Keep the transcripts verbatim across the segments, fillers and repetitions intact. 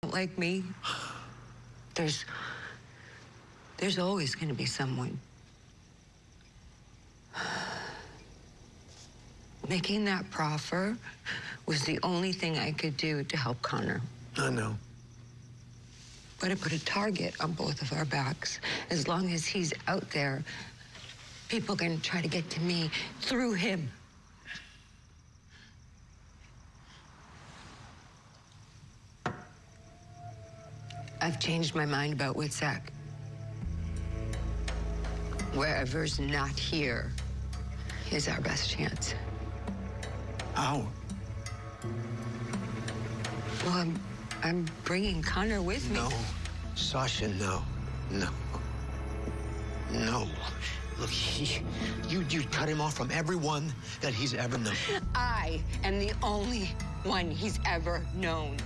Like me, there's, there's always going to be someone. Making that proffer was the only thing I could do to help Connor. I know. But I put a target on both of our backs. As long as he's out there, people are going to try to get to me through him. I've changed my mind about Witzak. Wherever's not here is our best chance. How? Well, I'm, I'm bringing Connor with me. No, Sasha, no, no, no. Look, he, you, you cut him off from everyone that he's ever known. I am the only one he's ever known.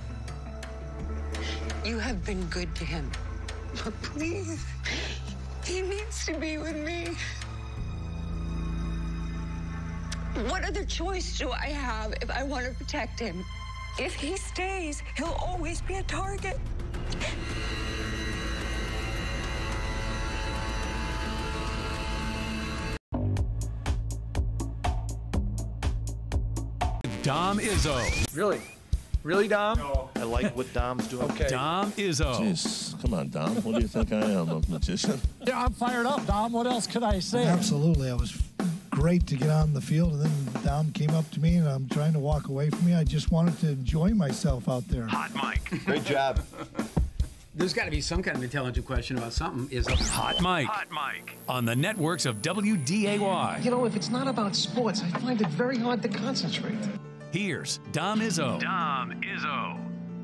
You have been good to him, but please, he needs to be with me. What other choice do I have if I want to protect him? If he stays, he'll always be a target. Dom Izzo. Really? Really, Dom? No. I like what Dom's doing. Okay. Dom Izzo. Jeez, come on, Dom. What do you think I am, a magician? Yeah, I'm fired up, Dom. What else could I say? Absolutely. I was great to get on the field, and then Dom came up to me, and I'm trying to walk away from me. I just wanted to enjoy myself out there. Hot mic. Great job. There's got to be some kind of intelligent question about something. Is a Hot mic. Hot mic. On the networks of W D A Y. You know, if it's not about sports, I find it very hard to concentrate. Here's Dom Izzo. Dom Izzo.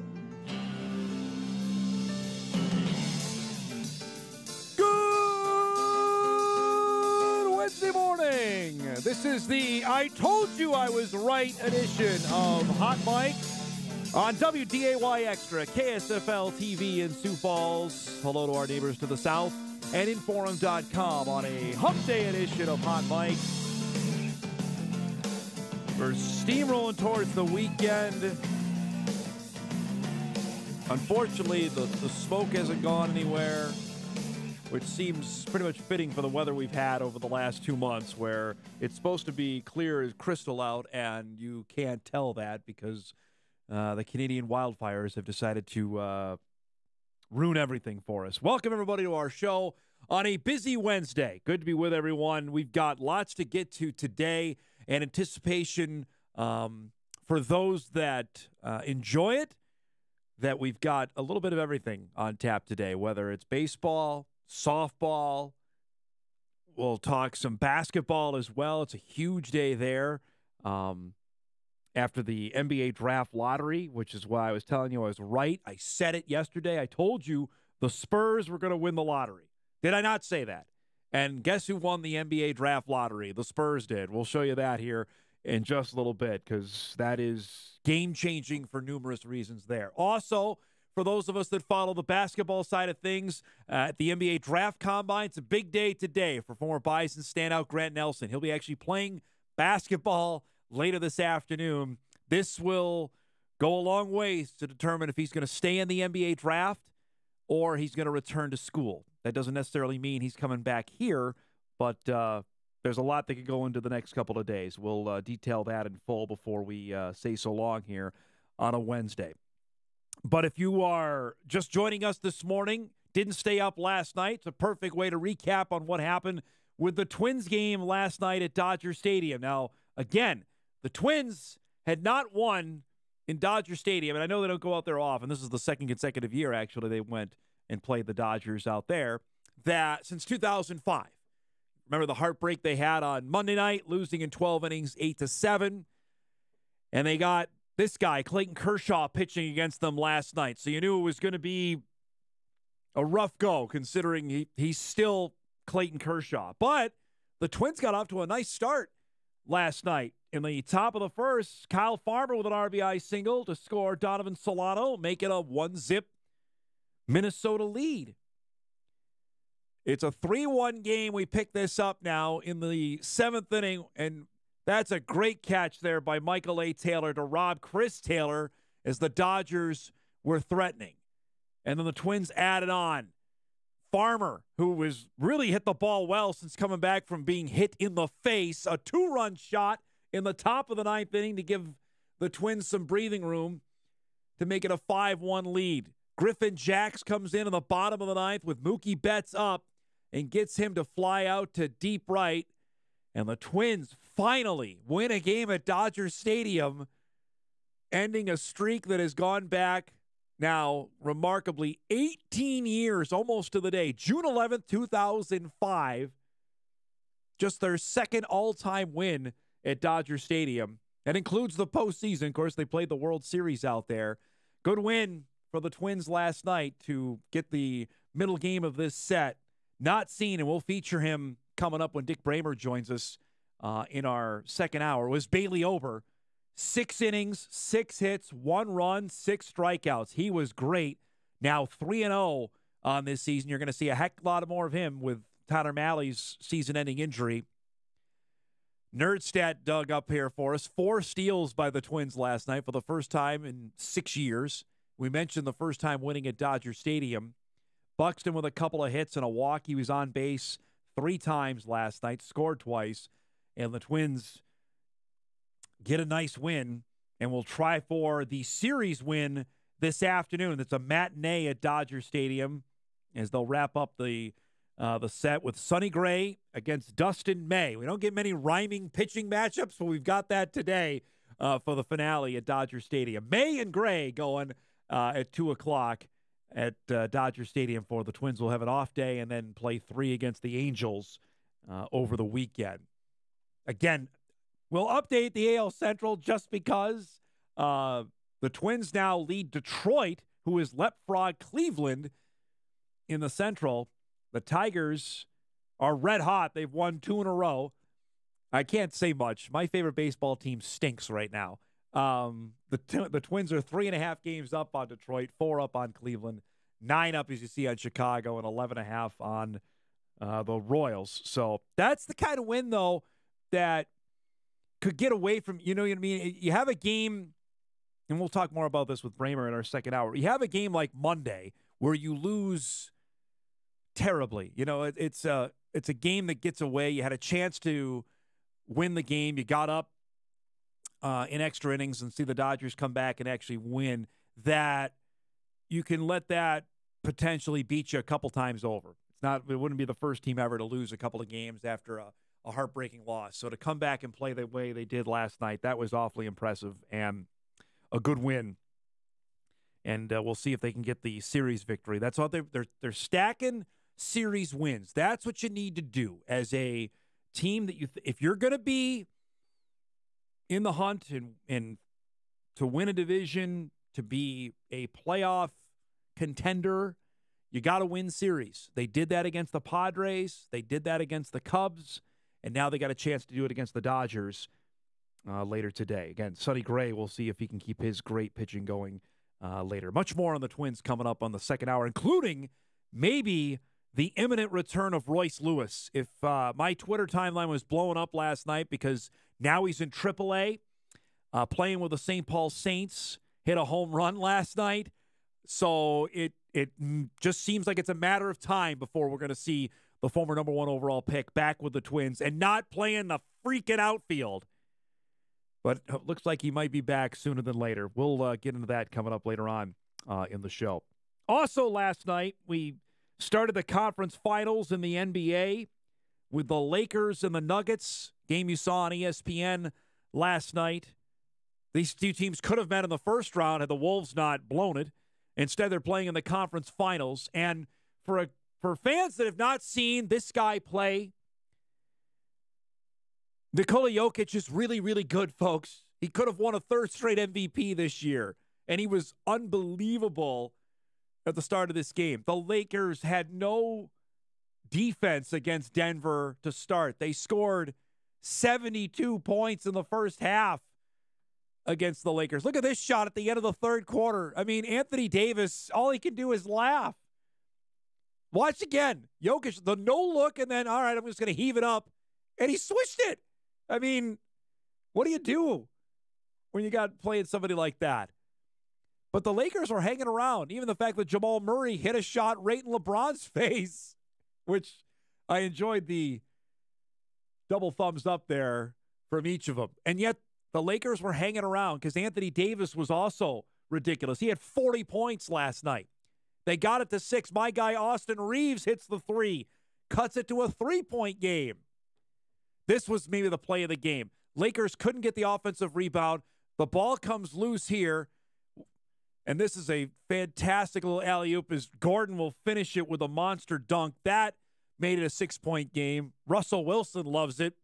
Good Wednesday morning. This is the I Told You I Was Right edition of Hot Mic on W D A Y Extra, K S F L T V in Sioux Falls. Hello to our neighbors to the south and Inforum dot com on a hump day edition of Hot Mic. We're steamrolling towards the weekend. Unfortunately, the, the smoke hasn't gone anywhere, which seems pretty much fitting for the weather we've had over the last two months, where it's supposed to be clear as crystal out, and you can't tell that because uh, the Canadian wildfires have decided to uh, ruin everything for us. Welcome, everybody, to our show on a busy Wednesday. Good to be with everyone. We've got lots to get to today, and anticipation um, for those that uh, enjoy it, that we've got a little bit of everything on tap today, whether it's baseball, softball. We'll talk some basketball as well. It's a huge day there um, after the N B A draft lottery, which is why I was telling you I was right. I said it yesterday. I told you the Spurs were going to win the lottery. Did I not say that? And guess who won the N B A draft lottery? The Spurs did. We'll show you that here in just a little bit because that is game-changing for numerous reasons there. Also, for those of us that follow the basketball side of things, uh, at the N B A Draft Combine, it's a big day today for former Bison standout Grant Nelson. He'll be actually playing basketball later this afternoon. This will go a long ways to determine if he's going to stay in the N B A draft or he's going to return to school. That doesn't necessarily mean he's coming back here, but uh, there's a lot that could go into the next couple of days. We'll uh, detail that in full before we uh, say so long here on a Wednesday. But if you are just joining us this morning, didn't stay up last night, it's a perfect way to recap on what happened with the Twins game last night at Dodger Stadium. Now, again, the Twins had not won in Dodger Stadium, and I know they don't go out there often. This is the second consecutive year, actually, they went and played the Dodgers out there, that since two thousand five. Remember the heartbreak they had on Monday night, losing in twelve innings, eight to seven. And they got this guy, Clayton Kershaw, pitching against them last night. So you knew it was going to be a rough go, considering he, he's still Clayton Kershaw. But the Twins got off to a nice start last night. In the top of the first, Kyle Farmer with an R B I single to score Donovan Solano, make it a one-zip Minnesota lead. It's a three one game. We pick this up now in the seventh inning, and that's a great catch there by Michael A. Taylor to rob Chris Taylor as the Dodgers were threatening. And then the Twins added on Farmer, who was really hit the ball well since coming back from being hit in the face. A two-run shot in the top of the ninth inning to give the Twins some breathing room to make it a five one lead. Griffin Jacks comes in in the bottom of the ninth with Mookie Betts up and gets him to fly out to deep right. And the Twins finally win a game at Dodger Stadium, ending a streak that has gone back now, remarkably, eighteen years, almost to the day. June eleventh, two thousand five, just their second all-time win at Dodger Stadium. That includes the postseason. Of course, they played the World Series out there. Good win for the Twins last night to get the middle game of this set. Not seen, and we'll feature him coming up when Dick Bremer joins us uh, in our second hour, was Bailey Ober. Six innings, six hits, one run, six strikeouts. He was great. Now three and oh on this season. You're going to see a heck lot more of him with Tyler Malley's season-ending injury. Nerdstat dug up here for us. Four steals by the Twins last night for the first time in six years. We mentioned the first time winning at Dodger Stadium. Buxton with a couple of hits and a walk. He was on base three times last night, scored twice, and the Twins get a nice win, and we'll try for the series win this afternoon. It's a matinee at Dodger Stadium as they'll wrap up the uh, the set with Sonny Gray against Dustin May. We don't get many rhyming pitching matchups, but we've got that today uh, for the finale at Dodger Stadium. May and Gray going uh, at two o'clock at uh, Dodger Stadium for the Twins. Will have an off day and then play three against the Angels uh, over the weekend. Again, we'll update the A L Central just because uh, the Twins now lead Detroit, who is leapfrog Cleveland in the Central. The Tigers are red hot. They've won two in a row. I can't say much. My favorite baseball team stinks right now. Um, the t- the Twins are three and a half games up on Detroit, four up on Cleveland, nine up, as you see, on Chicago, and eleven and a half on uh, the Royals. So that's the kind of win, though, that could get away from, you know what I mean? You have a game, and we'll talk more about this with Bremer in our second hour. You have a game like Monday where you lose terribly. You know, it, it's a, it's a game that gets away. You had a chance to win the game. You got up uh, in extra innings and see the Dodgers come back and actually win. That you can let that potentially beat you a couple times over. It's not, it wouldn't be the first team ever to lose a couple of games after a a heartbreaking loss. So to come back and play the way they did last night, that was awfully impressive and a good win. And uh, we'll see if they can get the series victory. That's all they're, they're, they're stacking series wins. That's what you need to do as a team that you, th- if you're going to be in the hunt and, and to win a division, to be a playoff contender, you got to win series. They did that against the Padres. They did that against the Cubs. And now they got a chance to do it against the Dodgers uh, later today. Again, Sonny Gray, we'll see if he can keep his great pitching going uh, later. Much more on the Twins coming up on the second hour, including maybe the imminent return of Royce Lewis. If uh, my Twitter timeline was blowing up last night because now he's in triple A, uh, playing with the Saint Paul Saints, hit a home run last night. So it, it just seems like it's a matter of time before we're going to see the former number one overall pick back with the Twins and not playing the freaking outfield. But it looks like he might be back sooner than later. We'll uh, get into that coming up later on uh, in the show. Also last night, we started the conference finals in the N B A with the Lakers and the Nuggets. Game you saw on E S P N last night. These two teams could have met in the first round had the Wolves not blown it. Instead, they're playing in the conference finals. And for a For fans that have not seen this guy play, Nikola Jokic is really, really good, folks. He could have won a third straight M V P this year, and he was unbelievable at the start of this game. The Lakers had no defense against Denver to start. They scored seventy-two points in the first half against the Lakers. Look at this shot at the end of the third quarter. I mean, Anthony Davis, all he can do is laugh. Watch again. Jokic, the no look, and then, all right, I'm just going to heave it up. And he swished it. I mean, what do you do when you got playing somebody like that? But the Lakers were hanging around. Even the fact that Jamal Murray hit a shot right in LeBron's face, which I enjoyed the double thumbs up there from each of them. And yet the Lakers were hanging around because Anthony Davis was also ridiculous. He had forty points last night. They got it to six. My guy Austin Reeves hits the three, cuts it to a three-point game. This was maybe the play of the game. Lakers couldn't get the offensive rebound. The ball comes loose here. And this is a fantastic little alley-oop as Gordon will finish it with a monster dunk. That made it a six-point game. Russell Wilson loves it.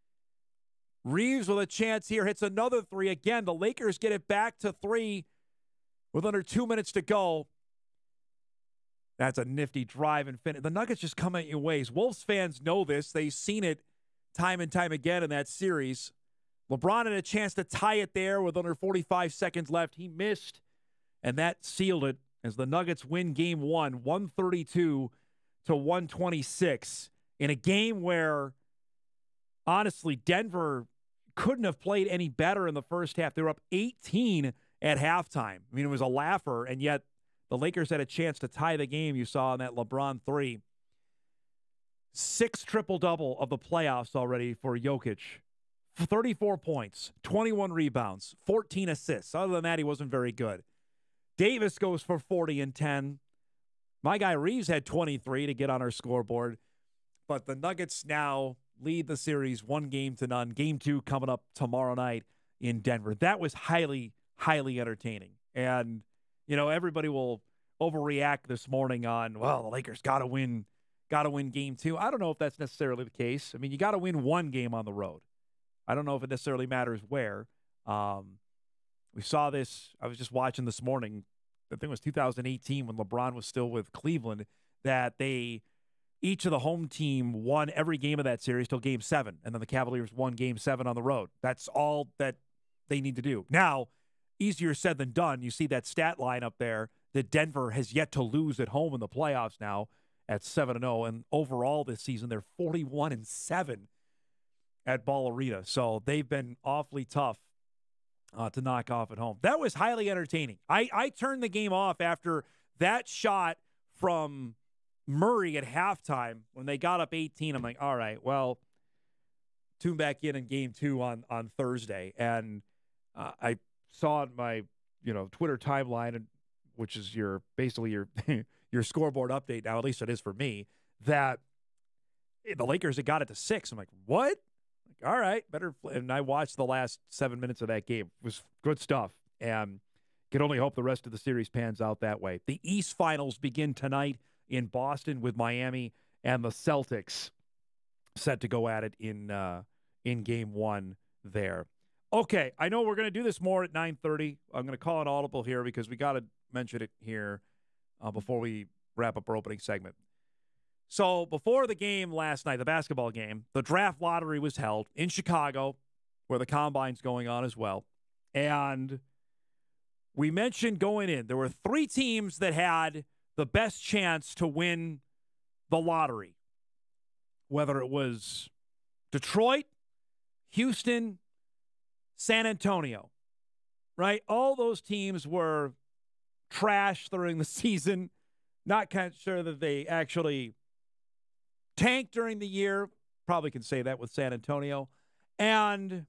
Reeves with a chance here hits another three. Again, the Lakers get it back to three with under two minutes to go. That's a nifty drive and finish. The Nuggets just come at your ways. Wolves fans know this. They've seen it time and time again in that series. LeBron had a chance to tie it there with under forty-five seconds left. He missed, and that sealed it as the Nuggets win game one, one thirty-two to one twenty-six, in a game where, honestly, Denver couldn't have played any better in the first half. They were up eighteen at halftime. I mean, it was a laugher, and yet the Lakers had a chance to tie the game. You saw in that LeBron three. Six triple-double of the playoffs already for Jokic. thirty-four points, twenty-one rebounds, fourteen assists. Other than that, he wasn't very good. Davis goes for forty and ten. My guy Reeves had twenty-three to get on our scoreboard. But the Nuggets now lead the series one game to none. Game two coming up tomorrow night in Denver. That was highly, highly entertaining. And, you know, everybody will overreact this morning on, well, the Lakers got to win, got to win game two. I don't know if that's necessarily the case. I mean, you got to win one game on the road. I don't know if it necessarily matters where. Um, we saw this. I was just watching this morning. I think it was two thousand eighteen when LeBron was still with Cleveland, that they, each of the home team won every game of that series till game seven. And then the Cavaliers won game seven on the road. That's all that they need to do. Now, easier said than done. You see that stat line up there that Denver has yet to lose at home in the playoffs now at seven and oh. And overall this season, they're forty-one and seven at Ball Arena. So they've been awfully tough uh, to knock off at home. That was highly entertaining. I, I turned the game off after that shot from Murray at halftime when they got up eighteen. I'm like, all right, well, tune back in in game two on, on Thursday. And uh, I saw in my, you know, Twitter timeline, and which is your basically your your scoreboard update now, at least it is for me, that the Lakers had got it to six. I'm like, what? Like, all right, better. And I watched the last seven minutes of that game. It was good stuff. And can only hope the rest of the series pans out that way. The East Finals begin tonight in Boston with Miami and the Celtics set to go at it in uh, in game one there. Okay, I know we're going to do this more at nine thirty. I'm going to call an audible here because we got to mention it here uh, before we wrap up our opening segment. So before the game last night, the basketball game, the draft lottery was held in Chicago, where the combine's going on as well. And we mentioned going in, there were three teams that had the best chance to win the lottery, whether it was Detroit, Houston, San Antonio, right? All those teams were trash during the season. Not kind of sure that they actually tanked during the year. Probably can say that with San Antonio. And,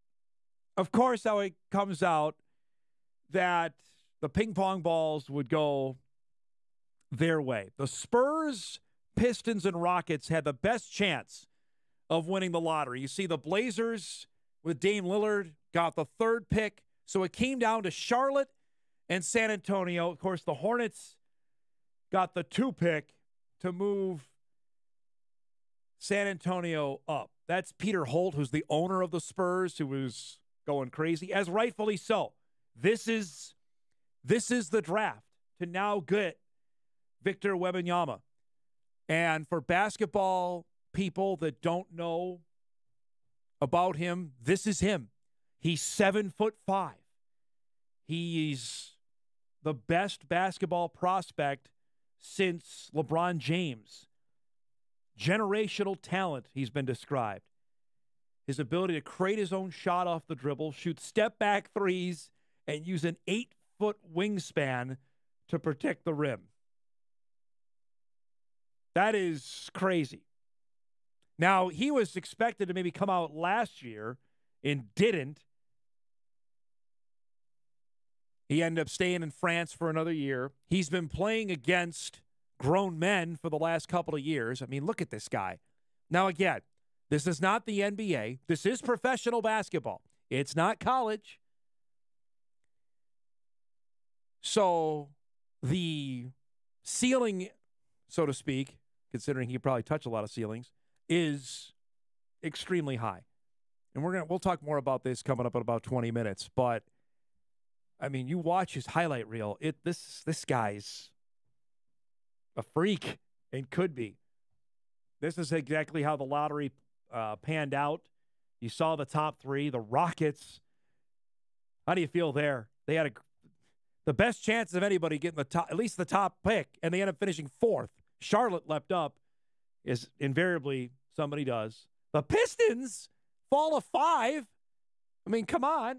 of course, how it comes out that the ping pong balls would go their way. The Spurs, Pistons, and Rockets had the best chance of winning the lottery. You see the Blazers with Dame Lillard got the third pick. So it came down to Charlotte and San Antonio. Of course, the Hornets got the two pick to move San Antonio up. That's Peter Holt, who's the owner of the Spurs, who was going crazy, as rightfully so. This is this is the draft to now get Victor Wembanyama. And for basketball people that don't know about him, this is him. He's seven foot five. He's the best basketball prospect since LeBron James. Generational talent, he's been described. His ability to create his own shot off the dribble, shoot step-back threes, and use an eight foot wingspan to protect the rim. That is crazy. Now, he was expected to maybe come out last year and didn't. He ended up staying in France for another year. He's been playing against grown men for the last couple of years. I mean, look at this guy. Now, again, this is not the N B A. This is professional basketball. It's not college. So the ceiling, so to speak, considering he probably touched a lot of ceilings, is extremely high. And we're gonna we'll talk more about this coming up in about twenty minutes. But I mean, you watch his highlight reel. It this this guy's a freak and could be. This is exactly how the lottery uh, panned out. You saw the top three, the Rockets. How do you feel there? They had a, the best chances of anybody getting the top, at least the top pick, and they end up finishing fourth. Charlotte leapt up, as invariably somebody does. The Pistons fall to five. I mean, come on.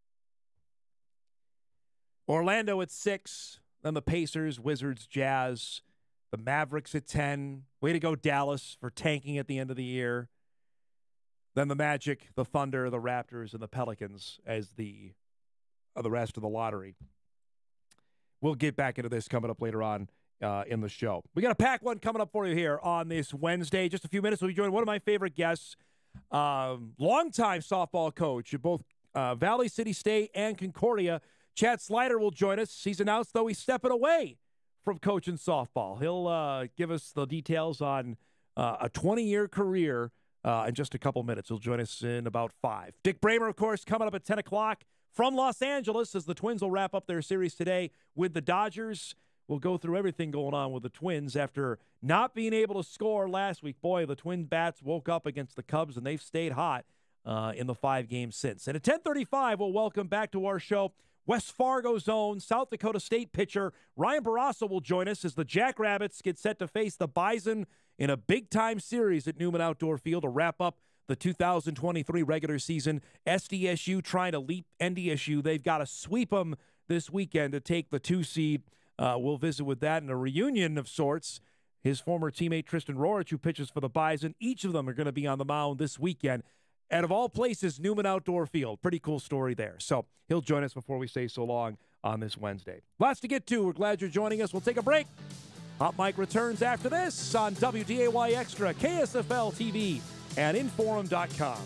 Orlando at six. Then the Pacers, Wizards, Jazz. The Mavericks at ten. Way to go, Dallas, for tanking at the end of the year. Then the Magic, the Thunder, the Raptors, and the Pelicans as the, uh, the rest of the lottery. We'll get back into this coming up later on uh, in the show. We got a pack one coming up for you here on this Wednesday. Just a few minutes, we'll be joining one of my favorite guests, um, longtime softball coach at both uh, Valley City State and Concordia. Chad Slyter will join us. He's announced, though, he's stepping away from coaching softball. He'll uh, give us the details on uh, a twenty-year career uh, in just a couple minutes. He'll join us in about five. Dick Bremer, of course, coming up at ten o'clock from Los Angeles as the Twins will wrap up their series today with the Dodgers. We'll go through everything going on with the Twins after not being able to score last week. Boy, the Twin Bats woke up against the Cubs, and they've stayed hot uh, in the five games since. And at ten thirty-five, we'll welcome back to our show West Fargo's own South Dakota State pitcher Ryan Bourassa will join us as the Jackrabbits get set to face the Bison in a big-time series at Newman Outdoor Field to wrap up the two thousand twenty-three regular season. S D S U trying to leap N D S U. They've got to sweep them this weekend to take the two seed. Uh, we'll visit with that in a reunion of sorts. His former teammate Tristan Rorich, who pitches for the Bison, each of them are going to be on the mound this weekend. And of all places, Newman Outdoor Field. Pretty cool story there. So he'll join us before we say so long on this Wednesday. Lots to get to. We're glad you're joining us. We'll take a break. Hot Mic returns after this on W D A Y Extra, K S F L T V, and Inforum dot com.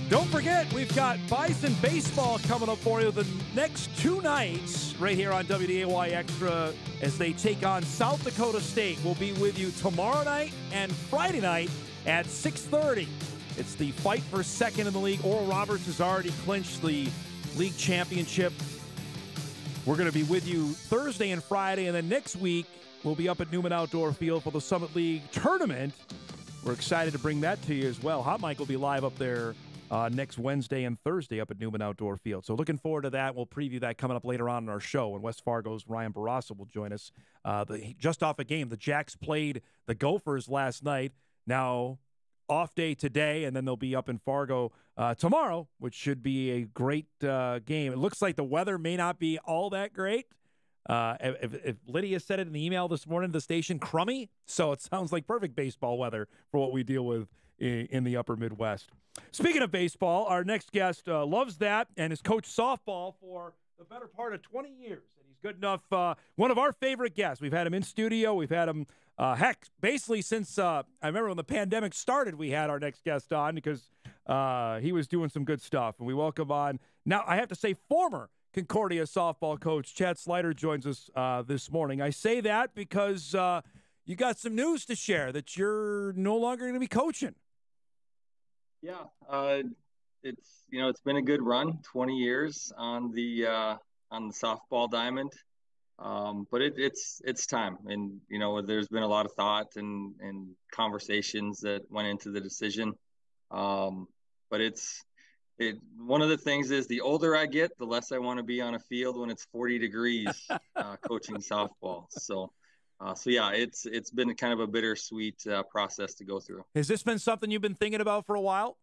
Don't forget, we've got Bison baseball coming up for you the next two nights right here on W D A Y Extra as they take on South Dakota State. We'll be with you tomorrow night and Friday night at six thirty. It's the fight for second in the league. Oral Roberts has already clinched the league championship. We're going to be with you Thursday and Friday, and then next week we'll be up at Newman Outdoor Field for the Summit League tournament. We're excited to bring that to you as well. Hot Mike will be live up there uh, next Wednesday and Thursday up at Newman Outdoor Field. So looking forward to that. We'll preview that coming up later on in our show. And West Fargo's Ryan Bourassa will join us. Uh, the, just off a game, the Jacks played the Gophers last night. Now off day today, and then they'll be up in Fargo uh, tomorrow, which should be a great uh, game. It looks like the weather may not be all that great. Uh, if, if Lydia said it in the email this morning to the station, crummy. So it sounds like perfect baseball weather for what we deal with in, in the upper Midwest. Speaking of baseball, our next guest uh, loves that and has coached softball for the better part of twenty years. And he's good enough. Uh, one of our favorite guests. We've had him in studio. We've had him, uh, heck, basically since uh, I remember when the pandemic started, we had our next guest on because uh, he was doing some good stuff. And we welcome on, now I have to say, former Concordia softball coach Chad Slyter joins us uh, this morning. I say that because uh, you got some news to share that you're no longer going to be coaching. Yeah, uh, it's you know it's been a good run, twenty years on the uh, on the softball diamond, um, but it, it's it's time, and you know there's been a lot of thought and and conversations that went into the decision, um, but it's. It, one of the things is the older I get, the less I want to be on a field when it's forty degrees uh, coaching softball. So, uh, so yeah, it's it's been kind of a bittersweet uh, process to go through. Has this been something you've been thinking about for a while?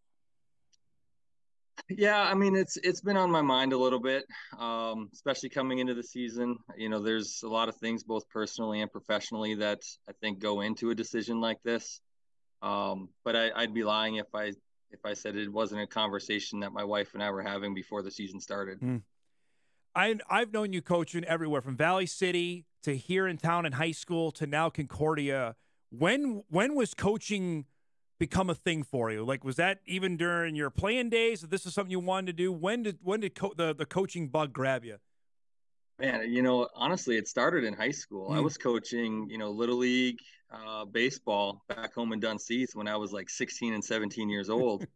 Yeah, I mean, it's it's been on my mind a little bit, um, especially coming into the season. You know, there's a lot of things, both personally and professionally, that I think go into a decision like this. Um, but I, I'd be lying if I if I said it wasn't a conversation that my wife and I were having before the season started. Mm. I, I've known you coaching everywhere from Valley City to here in town in high school to now Concordia. When when was coaching become a thing for you? Like, was that even during your playing days? If this is something you wanted to do, when did when did co- the, the coaching bug grab you? Man, you know, honestly, it started in high school. Mm. I was coaching, you know, Little League uh, baseball back home in Dunseith when I was like sixteen and seventeen years old.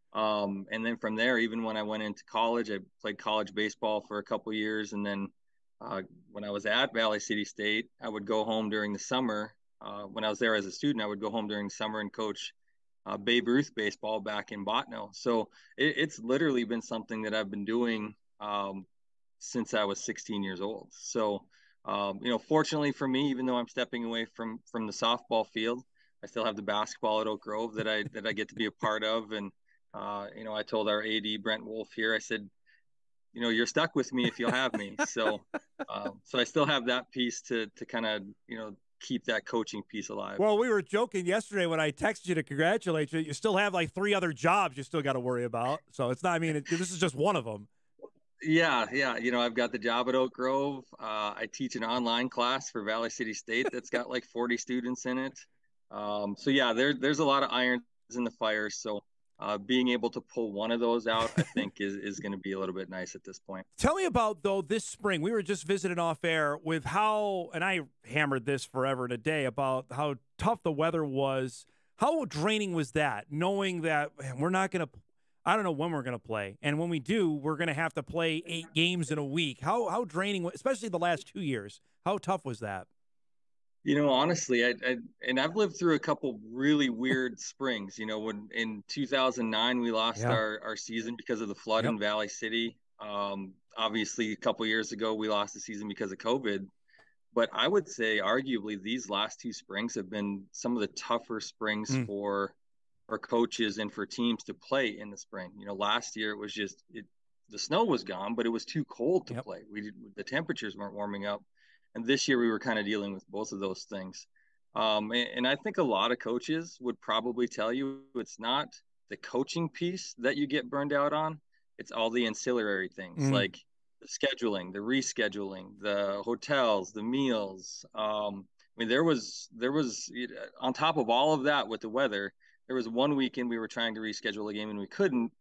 um, and then from there, even when I went into college, I played college baseball for a couple of years. And then uh, when I was at Valley City State, I would go home during the summer. Uh, when I was there as a student, I would go home during the summer and coach uh, Babe Ruth baseball back in Botno. So it, it's literally been something that I've been doing um, since I was sixteen years old. So, um, you know, fortunately for me, even though I'm stepping away from, from the softball field, I still have the basketball at Oak Grove that I, that I get to be a part of. And, uh, you know, I told our A D Brent Wolf here, I said, you know, you're stuck with me if you'll have me. So, um, so I still have that piece to, to kind of, you know, keep that coaching piece alive. Well, we were joking yesterday when I texted you to congratulate you. You still have like three other jobs you still got to worry about. So it's not, I mean, it, this is just one of them. Yeah, yeah. You know, I've got the job at Oak Grove. Uh, I teach an online class for Valley City State that's got like forty students in it. Um, so yeah, there, there's a lot of irons in the fire. So uh, being able to pull one of those out, I think is, is going to be a little bit nice at this point. Tell me about, though, this spring. We were just visiting off air with how, and I hammered this forever and a day, about how tough the weather was. How draining was that, knowing that man, we're not going to I don't know when we're going to play. And when we do, we're going to have to play eight games in a week. How how draining, especially the last two years, how tough was that? You know, honestly, I, I and I've lived through a couple really weird springs. You know, when in two thousand nine, we lost yeah. our, our season because of the flood yep. in Valley City. Um, obviously, a couple years ago, we lost the season because of COVID. But I would say, arguably, these last two springs have been some of the tougher springs mm. for for coaches and for teams to play in the spring. You know, last year it was just it, the snow was gone, but it was too cold to yep. play. We the temperatures weren't warming up, and this year we were kind of dealing with both of those things. Um, and, and I think a lot of coaches would probably tell you it's not the coaching piece that you get burned out on; it's all the ancillary things mm. like the scheduling, the rescheduling, the hotels, the meals. Um, I mean, there was there was on top of all of that with the weather. There was one weekend we were trying to reschedule a game and we couldn't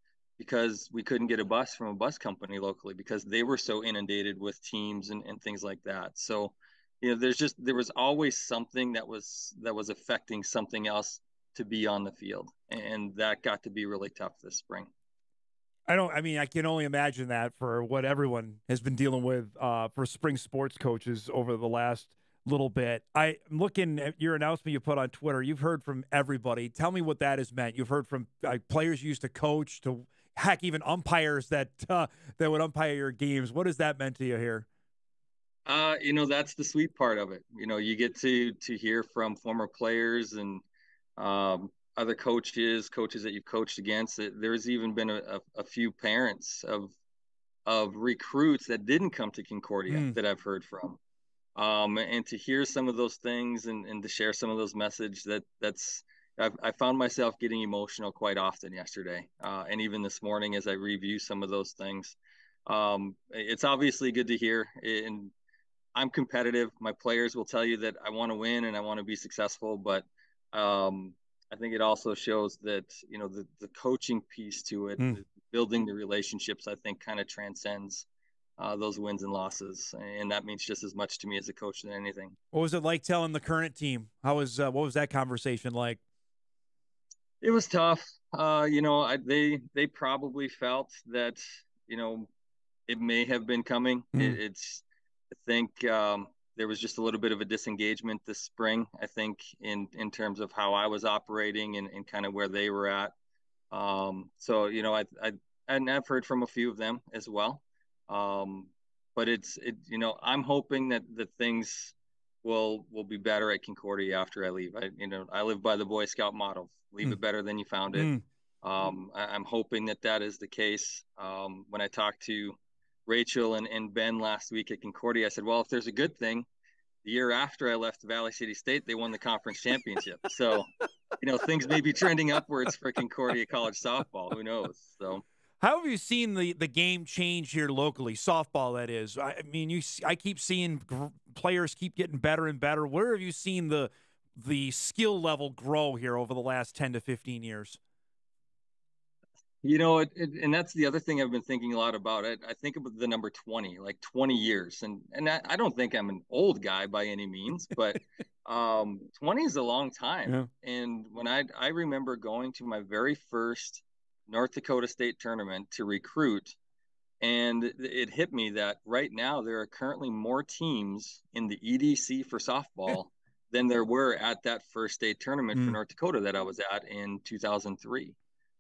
because we couldn't get a bus from a bus company locally because they were so inundated with teams and, and things like that. So, you know, there's just, there was always something that was, that was affecting something else to be on the field. And that got to be really tough this spring. I don't, I mean, I can only imagine that for what everyone has been dealing with uh, for spring sports coaches over the last little bit. I'm looking at your announcement you put on Twitter. You've heard from everybody. Tell me what that has meant. You've heard from uh, players you used to coach to, heck, even umpires that uh, that would umpire your games. What has that meant to you here? Uh, you know, that's the sweet part of it. You know, you get to to hear from former players and um, other coaches, coaches that you've coached against. There's even been a, a, a few parents of of recruits that didn't come to Concordia mm. that I've heard from. Um, and to hear some of those things and, and to share some of those messages that that's, I've, I found myself getting emotional quite often yesterday. Uh, and even this morning, as I review some of those things, um, it's obviously good to hear. And I'm competitive. My players will tell you that I want to win and I want to be successful, but, um, I think it also shows that, you know, the, the coaching piece to it, mm. building the relationships, I think kind of transcends Uh, those wins and losses, and that means just as much to me as a coach than anything. What was it like telling the current team? How was uh, what was that conversation like? It was tough. Uh, you know, I, they they probably felt that, you know, it may have been coming. Mm. It, it's I think um, there was just a little bit of a disengagement this spring. I think in in terms of how I was operating and, and kind of where they were at. Um, so you know, I I and I've heard from a few of them as well. Um, but it's, it, you know, I'm hoping that, that things will, will be better at Concordia after I leave. I, you know, I live by the Boy Scout motto, leave mm. it better than you found it. Mm. Um, I, I'm hoping that that is the case. Um, when I talked to Rachel and, and Ben last week at Concordia, I said, well, if there's a good thing, the year after I left Valley City State, they won the conference championship. So, you know, things may be trending upwards for Concordia College softball. Who knows? So. How have you seen the, the game change here locally, softball that is? I mean, you I keep seeing players keep getting better and better. Where have you seen the the skill level grow here over the last ten to fifteen years? You know, it, it, and that's the other thing I've been thinking a lot about. I, I think about the number twenty, like twenty years. And and I, I don't think I'm an old guy by any means, but um, twenty is a long time. Yeah. And when I I remember going to my very first North Dakota State tournament to recruit, and it hit me that right now there are currently more teams in the E D C for softball than there were at that first state tournament mm. for North Dakota that I was at in two thousand three.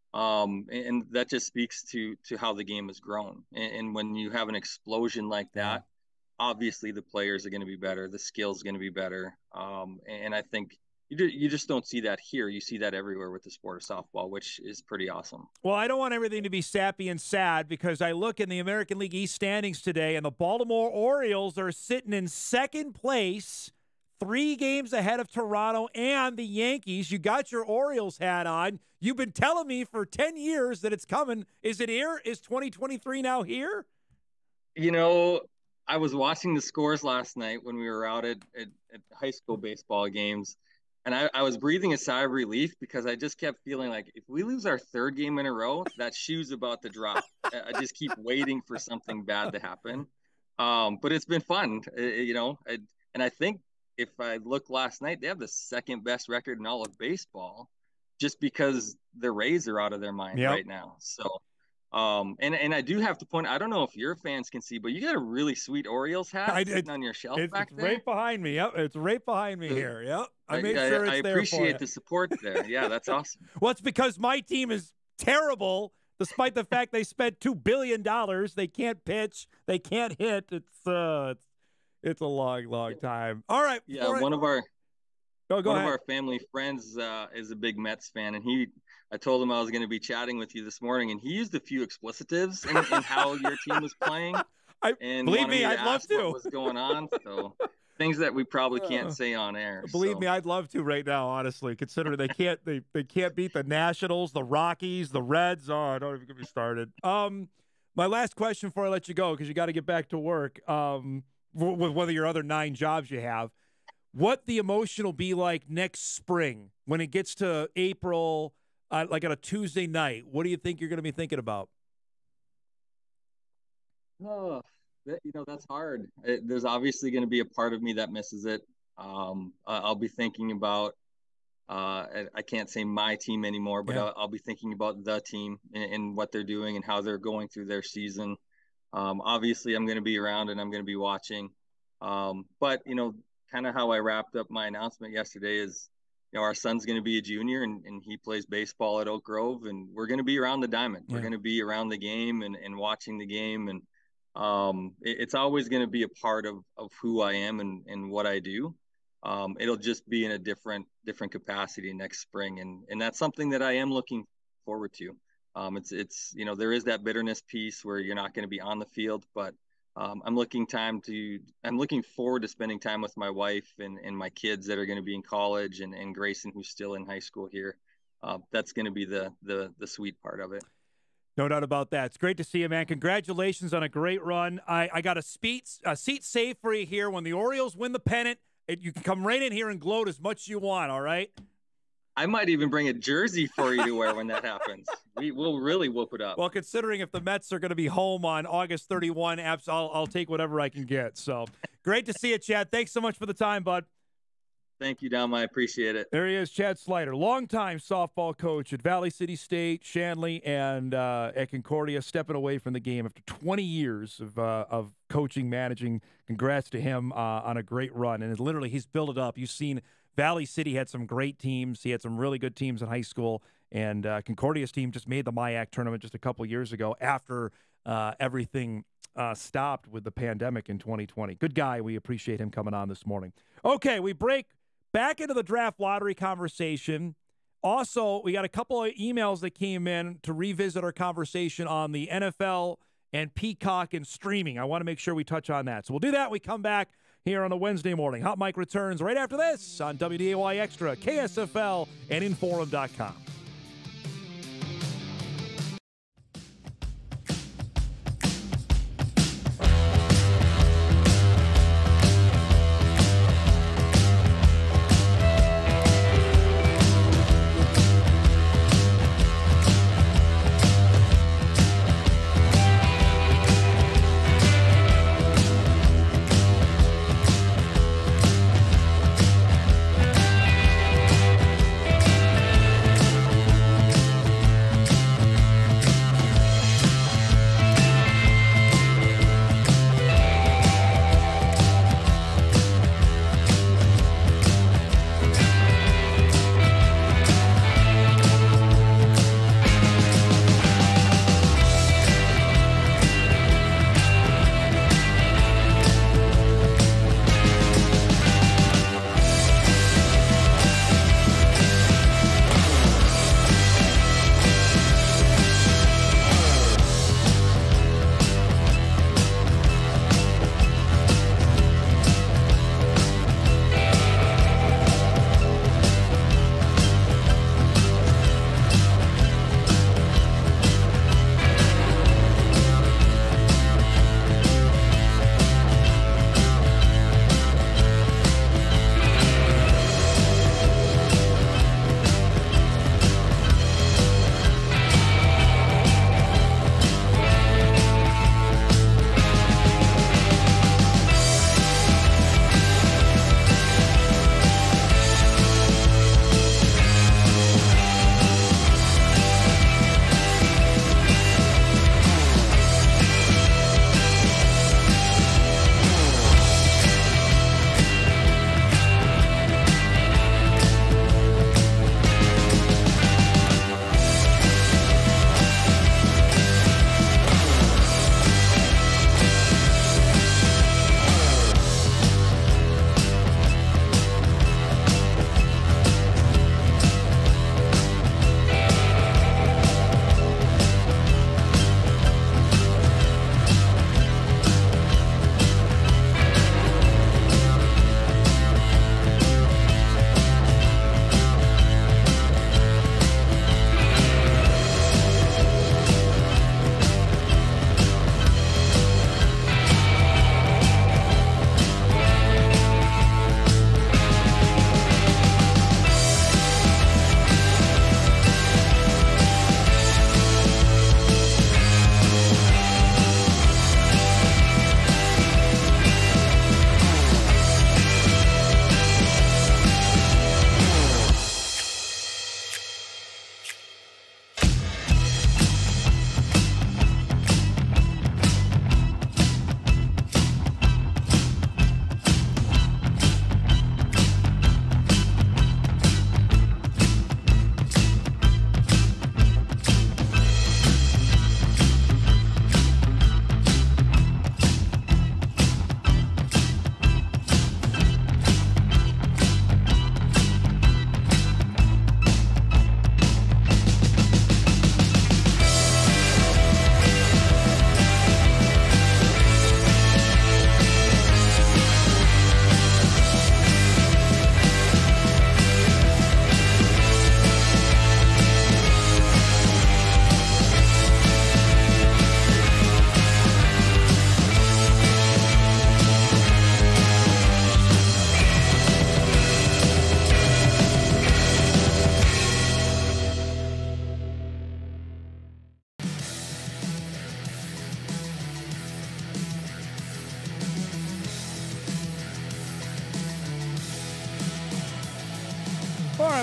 Um, and that just speaks to to how the game has grown. And, and when you have an explosion like that, obviously the players are going to be better, the skills are going to be better. Um, and I think You, do, you just don't see that here. You see that everywhere with the sport of softball, which is pretty awesome. Well, I don't want everything to be sappy and sad because I look in the American League East standings today, and the Baltimore Orioles are sitting in second place, three games ahead of Toronto and the Yankees. You got your Orioles hat on. You've been telling me for ten years that it's coming. Is it here? Is twenty twenty-three now here? You know, I was watching the scores last night when we were out at, at, at high school baseball games. And I, I was breathing a sigh of relief because I just kept feeling like if we lose our third game in a row, that shoe's about to drop. I just keep waiting for something bad to happen. Um, but it's been fun, you know. I, and I think if I look last night, they have the second best record in all of baseball just because the Rays are out of their mind yep. right now. So, um, and, and I do have to point, I don't know if your fans can see, but you got a really sweet Orioles hat I, sitting on your shelf it's, back it's there. Right behind me. Yep. It's right behind me here. Yep. I made I, sure it's I there appreciate for the support there. Yeah, that's awesome. Well, it's because my team is terrible, despite the fact they spent two billion dollars. They can't pitch. They can't hit. It's uh, it's, it's a long, long time. All right. Yeah, one I, of our oh, go one ahead. of our family friends uh, is a big Mets fan, and he. I told him I was going to be chatting with you this morning, and he used a few explicitives in, in how your team was playing. I and believe me, me I'd love to. What was going on? So things that we probably can't say on air. Believe so. me, I'd love to right now. Honestly, considering they can't, they they can't beat the Nationals, the Rockies, the Reds. Oh, don't even get me started. Um, my last question before I let you go, because you got to get back to work. Um, with one of your other nine jobs you have, what the emotion will be like next spring when it gets to April. uh, like on a Tuesday night, what do you think you're going to be thinking about? Oh, that, you know, that's hard. It, there's obviously going to be a part of me that misses it. Um, I'll be thinking about, uh, I can't say my team anymore, but yeah. I'll, I'll be thinking about the team and, and what they're doing and how they're going through their season. Um, obviously, I'm going to be around and I'm going to be watching. Um, but, you know, kind of how I wrapped up my announcement yesterday is, you know, our son's going to be a junior and, and he plays baseball at Oak Grove, and we're going to be around the diamond. Yeah. We're going to be around the game and, and watching the game. And um, it, it's always going to be a part of, of who I am and, and what I do. Um, it'll just be in a different, different capacity next spring. And, and that's something that I am looking forward to. Um, it's, it's, you know, there is that bitterness piece where you're not going to be on the field, but um, I'm looking time to, I'm looking forward to spending time with my wife and, and my kids that are going to be in college, and, and Grayson, who's still in high school here. Uh, that's going to be the, the, the sweet part of it. No doubt about that. It's great to see you, man. Congratulations on a great run. I, I got a seat, a seat safe for you here when the Orioles win the pennant. It, you can come right in here and gloat as much as you want, all right? I might even bring a jersey for you to wear when that happens. We will really whoop it up. Well, considering if the Mets are going to be home on August thirty-first, I'll, I'll take whatever I can get. So great to see you, Chad. Thanks so much for the time, bud. Thank you, Dom. I appreciate it. There he is, Chad Slyter, longtime softball coach at Valley City State, Shanley, and uh, at Concordia, stepping away from the game after twenty years of uh, of coaching, managing. Congrats to him uh, on a great run. And literally, he's built it up. You've seen Valley City had some great teams. He had some really good teams in high school. And uh, Concordia's team just made the M I A C tournament just a couple years ago after uh, everything uh, stopped with the pandemic in twenty twenty. Good guy. We appreciate him coming on this morning. Okay, we break back into the draft lottery conversation. Also, we got a couple of emails that came in to revisit our conversation on the N F L and Peacock and streaming. I want to make sure we touch on that. So we'll do that when we come back here on the Wednesday morning. Hot Mike returns right after this on W D A Y Extra, K S F L, and Inforum dot com.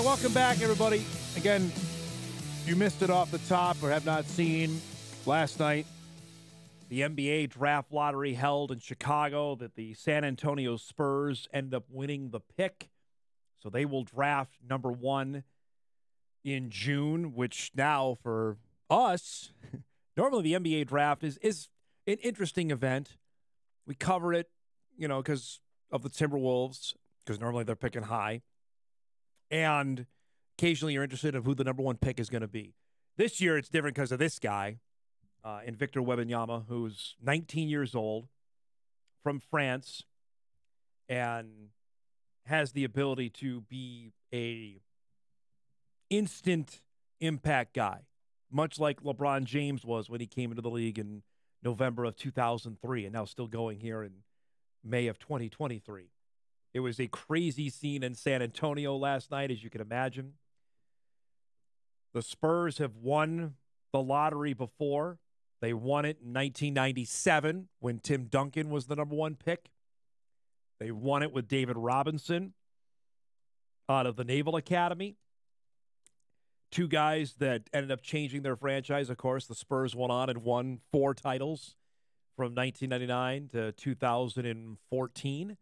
right, welcome back, everybody. Again, you missed it off the top or have not seen last night. The N B A draft lottery held in Chicago that the San Antonio Spurs ended up winning the pick. So they will draft number one in June, which now for us, normally the N B A draft is, is an interesting event. We cover it, you know, because of the Timberwolves, because normally they're picking high. And occasionally you're interested in who the number one pick is going to be. This year it's different because of this guy, uh, in Victor Wembanyama, who's nineteen years old, from France, and has the ability to be a instant impact guy, much like LeBron James was when he came into the league in November of two thousand three, and now still going here in May of twenty twenty-three. It was a crazy scene in San Antonio last night, as you can imagine. The Spurs have won the lottery before. They won it in nineteen ninety-seven when Tim Duncan was the number one pick. They won it with David Robinson out of the Naval Academy. Two guys that ended up changing their franchise. Of course, the Spurs went on and won four titles from nineteen ninety-nine to two thousand fourteen.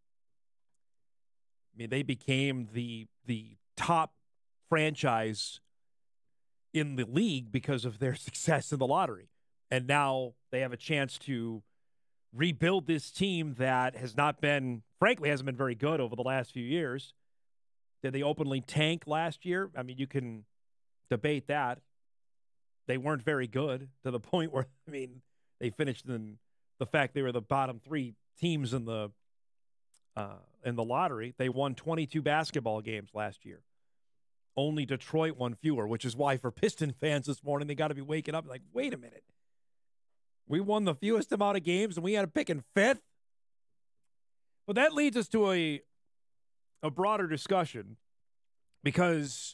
I mean, they became the the top franchise in the league because of their success in the lottery. And now they have a chance to rebuild this team that has not been, frankly, hasn't been very good over the last few years. Did they openly tank last year? I mean, you can debate that. They weren't very good to the point where, I mean, they finished in the fact they were the bottom three teams in the uh, in the lottery. They won twenty-two basketball games last year. Only Detroit won fewer, which is why for Piston fans this morning, they got to be waking up like, wait a minute. We won the fewest amount of games and we had to pick in fifth? But that leads us to a a broader discussion, because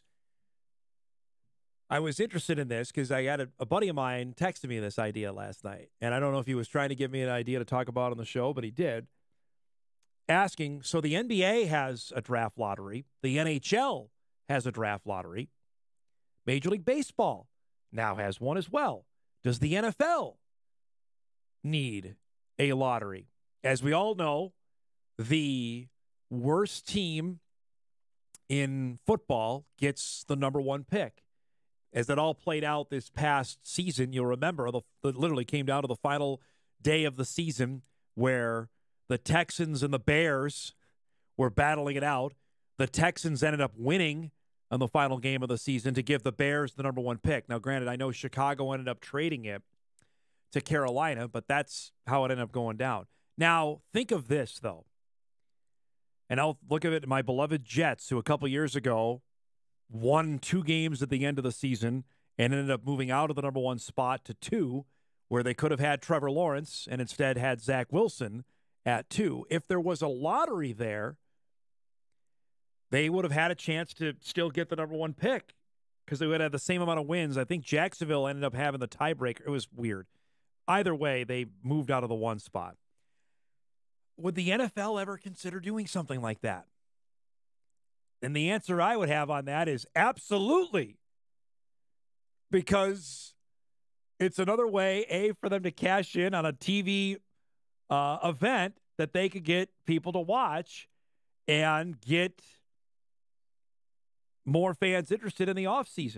I was interested in this because I had a, a buddy of mine texted me this idea last night. And I don't know if he was trying to give me an idea to talk about on the show, but he did. Asking, so the N B A has a draft lottery. The N H L has a draft lottery. Major League Baseball now has one as well. Does the N F L need a lottery? As we all know, the worst team in football gets the number one pick. As it all played out this past season, you'll remember, the, it literally came down to the final day of the season where the Texans and the Bears were battling it out. The Texans ended up winning on the final game of the season to give the Bears the number one pick. Now, granted, I know Chicago ended up trading it to Carolina, but that's how it ended up going down. Now, think of this, though. And I'll look at it, my beloved Jets, who a couple years ago won two games at the end of the season and ended up moving out of the number one spot to two, where they could have had Trevor Lawrence and instead had Zach Wilson at two. If there was a lottery there, they would have had a chance to still get the number one pick because they would have the same amount of wins. I think Jacksonville ended up having the tiebreaker. It was weird. Either way, they moved out of the one spot. Would the N F L ever consider doing something like that? And the answer I would have on that is absolutely. Because it's another way, A, for them to cash in on a T V uh, event that they could get people to watch and get more fans interested in the offseason.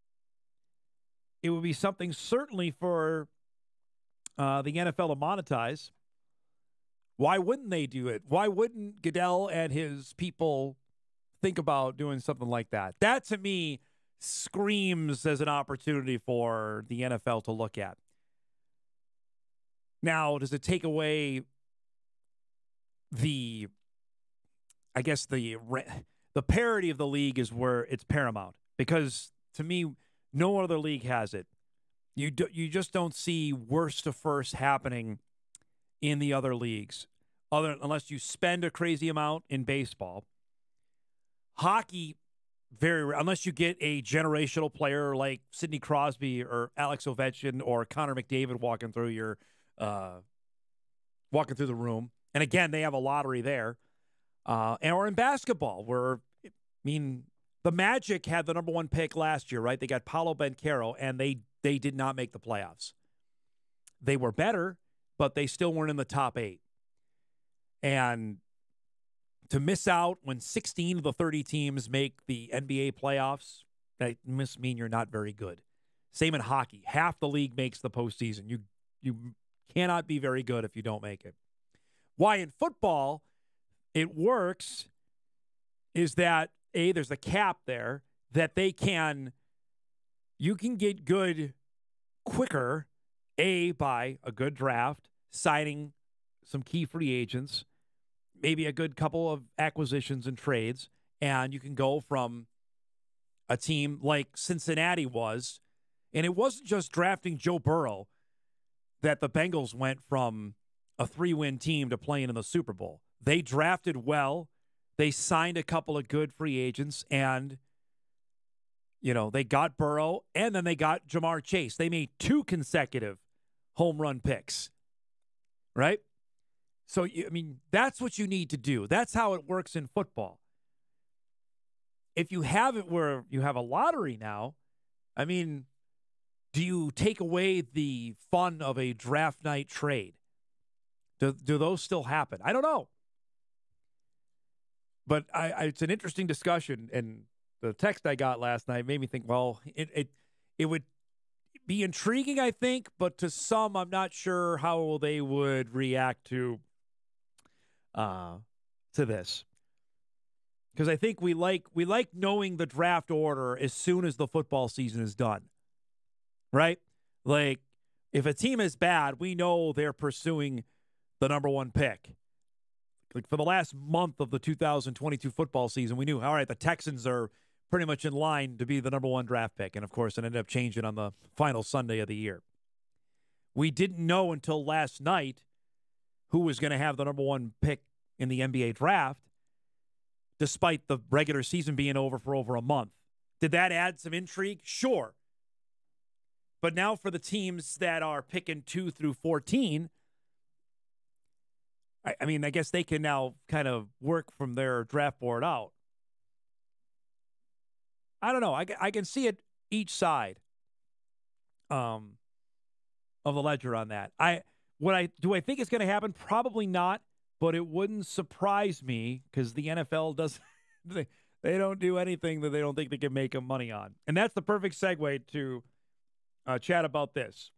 It would be something certainly for uh, the N F L to monetize. Why wouldn't they do it? Why wouldn't Goodell and his people think about doing something like that? That, to me, screams as an opportunity for the N F L to look at. Now, does it take away the, I guess, the the parity of the league is where it's paramount? Because, to me, no other league has it. You do, you just don't see worst to first happening in the other leagues, other unless you spend a crazy amount in baseball. Hockey, very unless you get a generational player like Sidney Crosby or Alex Ovechkin or Connor McDavid walking through your uh, walking through the room. And again, they have a lottery there. Uh, and or in basketball, where I mean, The Magic had the number one pick last year, right? They got Paolo Banchero, and they they did not make the playoffs. They were better, but they still weren't in the top eight. And to miss out when sixteen of the thirty teams make the N B A playoffs, that must mean you're not very good. Same in hockey. Half the league makes the postseason. You you cannot be very good if you don't make it. Why in football it works is that, A, there's a cap there that they can, you can get good quicker, A, by a good draft, signing some key free agents, maybe a good couple of acquisitions and trades, and you can go from a team like Cincinnati was, and it wasn't just drafting Joe Burrow that the Bengals went from a three-win team to playing in the Super Bowl. They drafted well. They signed a couple of good free agents, and, you know, they got Burrow, and then they got Jamar Chase. They made two consecutive home run picks, right? So, I mean, that's what you need to do. That's how it works in football. If you have it where you have a lottery now, I mean, do you take away the fun of a draft night trade? Do, do those still happen? I don't know. But I, I, it's an interesting discussion, and the text I got last night made me think, well, it, it it would be intriguing, I think, but to some, I'm not sure how they would react to uh, to this. Because I think we like we like knowing the draft order as soon as the football season is done, right? Like, if a team is bad, we know they're pursuing the number one pick. Like, for the last month of the two thousand twenty-two football season, we knew, all right, the Texans are pretty much in line to be the number one draft pick. And, of course, it ended up changing on the final Sunday of the year. We didn't know until last night who was going to have the number one pick in the N B A draft, despite the regular season being over for over a month. Did that add some intrigue? Sure. But now for the teams that are picking two through fourteen, I, I mean, I guess they can now kind of work from their draft board out. I don't know. I, I can see it each side um, of the ledger on that. I what I do I think it's going to happen? Probably not. But it wouldn't surprise me because the N F L doesn't, they, they don't do anything that they don't think they can make money on. And that's the perfect segue to uh, chat about this.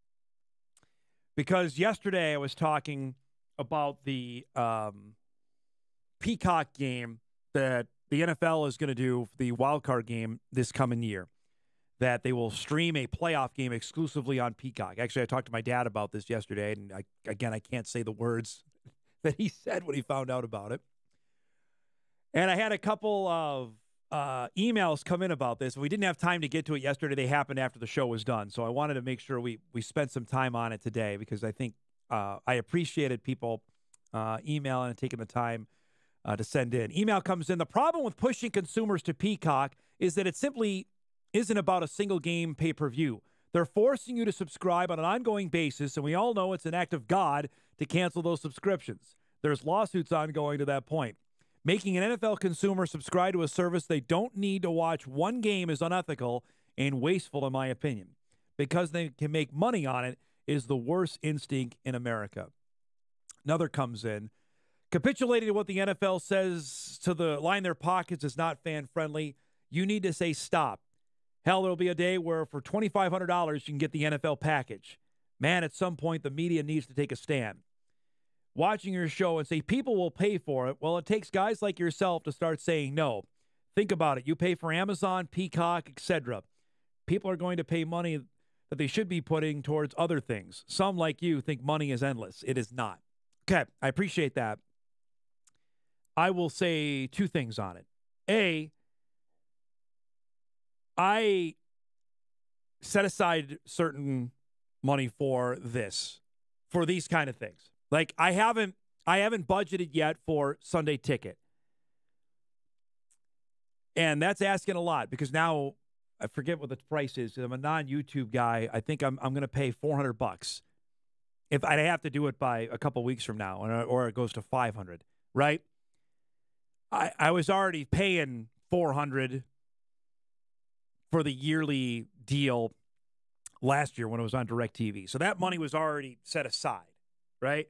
Because yesterday I was talking about the um, Peacock game that the N F L is going to do for the wild card game this coming year. That they will stream a playoff game exclusively on Peacock. Actually, I talked to my dad about this yesterday, and I, again, I can't say the words that he said when he found out about it. And I had a couple of uh, emails come in about this. We didn't have time to get to it yesterday. They happened after the show was done. So I wanted to make sure we, we spent some time on it today because I think uh, I appreciated people uh, emailing and taking the time uh, to send in. Email comes in. The problem with pushing consumers to Peacock is that it simply isn't about a single game pay-per-view. They're forcing you to subscribe on an ongoing basis, and we all know it's an act of God to cancel those subscriptions. There's lawsuits ongoing to that point. Making an N F L consumer subscribe to a service they don't need to watch one game is unethical and wasteful, in my opinion. Because they can make money on it is the worst instinct in America. Another comes in. Capitulating to what the N F L says to the line their pockets is not fan-friendly. You need to say stop. Hell, there'll be a day where for twenty-five hundred dollars you can get the N F L package. Man, at some point, the media needs to take a stand. Watching your show and say people will pay for it, well, it takes guys like yourself to start saying no. Think about it. You pay for Amazon, Peacock, et cetera. People are going to pay money that they should be putting towards other things. Some, like you, think money is endless. It is not. Okay, I appreciate that. I will say two things on it. A, I set aside certain money for this, for these kind of things. Like I haven't, I haven't budgeted yet for Sunday Ticket. And that's asking a lot because now I forget what the price is. I'm a non-YouTube guy. I think I'm, I'm going to pay four hundred bucks if I have to do it by a couple weeks from now, or, or it goes to five hundred, right? I, I was already paying four hundred for the yearly deal last year when it was on DirecTV. So that money was already set aside, right?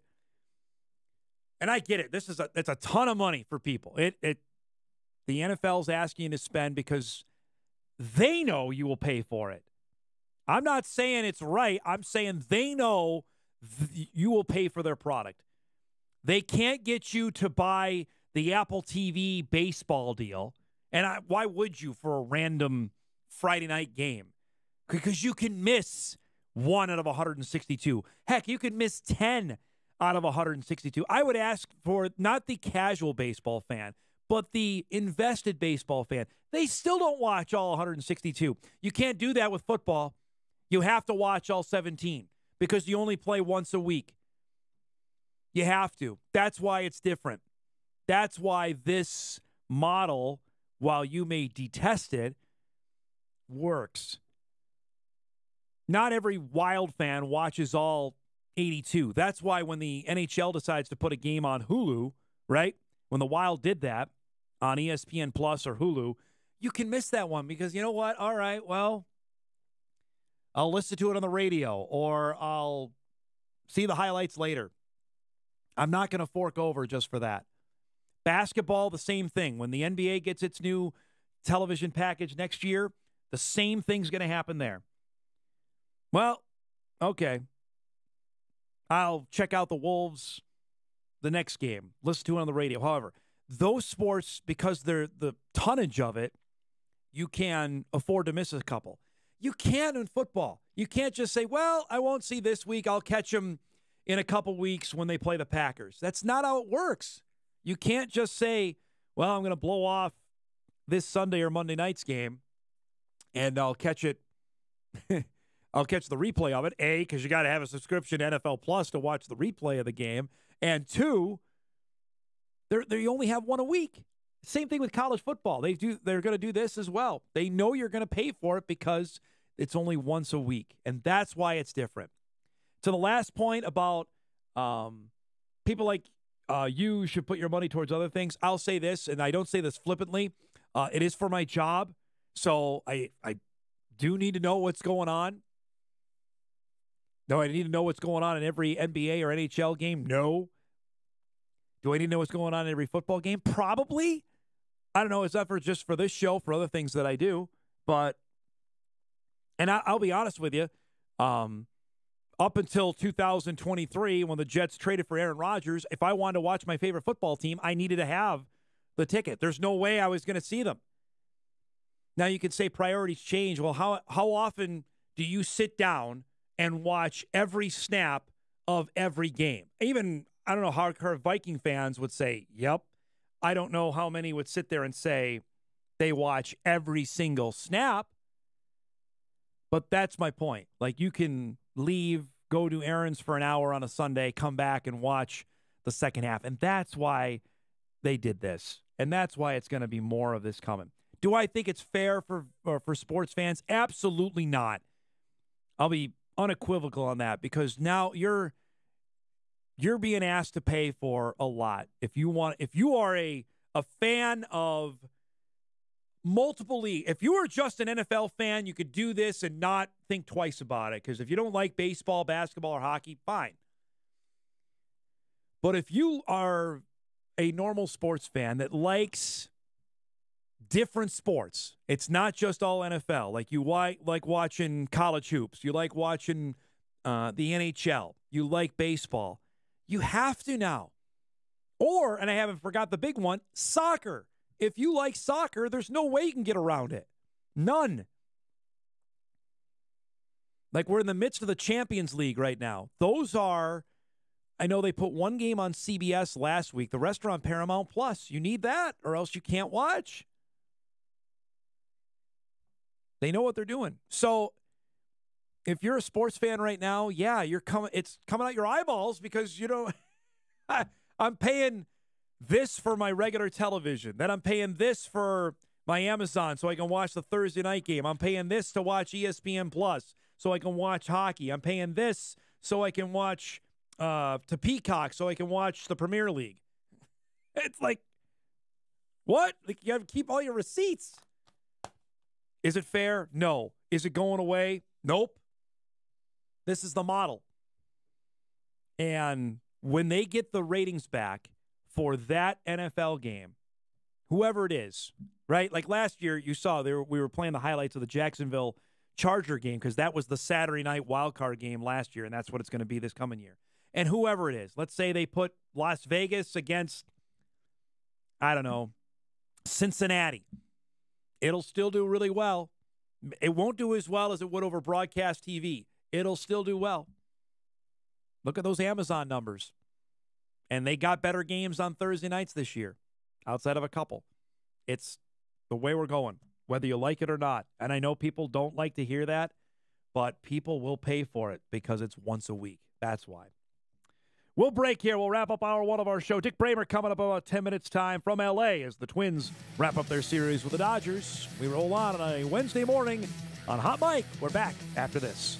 And I get it. This is a it's a ton of money for people. It it the N F L's asking you to spend because they know you will pay for it. I'm not saying it's right. I'm saying they know th- you will pay for their product. They can't get you to buy the Apple T V baseball deal. And I, why would you for a random Friday night game? Because you can miss one out of one hundred sixty-two. Heck, you could miss ten out of one hundred sixty-two. I would ask for not the casual baseball fan, but the invested baseball fan. They still don't watch all one hundred sixty-two. You can't do that with football. You have to watch all seventeen because you only play once a week. You have to. That's why it's different. That's why this model, while you may detest it, works. Not every Wild fan watches all eighty-two. That's why when the N H L decides to put a game on Hulu, right? When the Wild did that on E S P N Plus or Hulu, you can miss that one because you know what? All right, well, I'll listen to it on the radio or I'll see the highlights later. I'm not going to fork over just for that. Basketball, the same thing. When the N B A gets its new television package next year, the same thing's going to happen there. Well, okay. I'll check out the Wolves the next game, listen to it on the radio. However, those sports, because they're the tonnage of it, you can afford to miss a couple. You can in football. You can't just say, well, I won't see this week. I'll catch them in a couple weeks when they play the Packers. That's not how it works. You can't just say, well, I'm going to blow off this Sunday or Monday night's game and I'll catch it. I'll catch the replay of it, A, because you got to have a subscription to N F L Plus to watch the replay of the game, and two, they're, they only have one a week. Same thing with college football. They do, they're going to do this as well. They know you're going to pay for it because it's only once a week, and that's why it's different. To the last point about um, people like uh, you should put your money towards other things, I'll say this, and I don't say this flippantly. Uh, it is for my job, so I I do need to know what's going on. Do I need to know what's going on in every N B A or N H L game? No. Do I need to know what's going on in every football game? Probably. I don't know. It's not for just for this show, for other things that I do. But, and I, I'll be honest with you, um, up until two thousand twenty-three, when the Jets traded for Aaron Rodgers, if I wanted to watch my favorite football team, I needed to have the ticket. There's no way I was going to see them. Now you could say priorities change. Well, how how often do you sit down and watch every snap of every game? Even, I don't know, hardcore Viking fans would say, yep. I don't know how many would sit there and say they watch every single snap. But that's my point. Like, you can leave, go do errands for an hour on a Sunday, come back and watch the second half. And that's why they did this. And that's why it's going to be more of this coming. Do I think it's fair for for sports fans? Absolutely not. I'll be unequivocal on that because now you're you're being asked to pay for a lot. If you want, if you are a a fan of multiple leagues, if you are just an N F L fan, you could do this and not think twice about it. Because if you don't like baseball, basketball, or hockey, fine. But if you are a normal sports fan that likes different sports, it's not just all N F L. Like you like like watching college hoops, you like watching uh, the N H L, you like baseball. You have to now. Or, and I haven't forgot the big one, soccer. If you like soccer, there's no way you can get around it. None. Like we're in the midst of the Champions League right now. Those are, I know they put one game on C B S last week. The rest are on Paramount Plus. You need that or else you can't watch. They know what they're doing. So if you're a sports fan right now, yeah, you're coming. It's coming out your eyeballs because you know I'm paying this for my regular television. Then I'm paying this for my Amazon so I can watch the Thursday night game. I'm paying this to watch E S P N Plus so I can watch hockey. I'm paying this so I can watch uh, to Peacock so I can watch the Premier League. It's like, what? Like you have to keep all your receipts. Is it fair? No. Is it going away? Nope. This is the model. And when they get the ratings back for that N F L game, whoever it is, right? Like last year, you saw they were, we were playing the highlights of the Jacksonville Charger game because that was the Saturday night wild card game last year, and that's what it's going to be this coming year. And whoever it is, let's say they put Las Vegas against, I don't know, Cincinnati. It'll still do really well. It won't do as well as it would over broadcast T V. It'll still do well. Look at those Amazon numbers. And they got better games on Thursday nights this year, outside of a couple. It's the way we're going, whether you like it or not. And I know people don't like to hear that, but people will pay for it because it's once a week. That's why. We'll break here. We'll wrap up hour one of our show. Dick Bremer coming up about ten minutes time from L A as the Twins wrap up their series with the Dodgers. We roll on on a Wednesday morning on Hot Mic. We're back after this.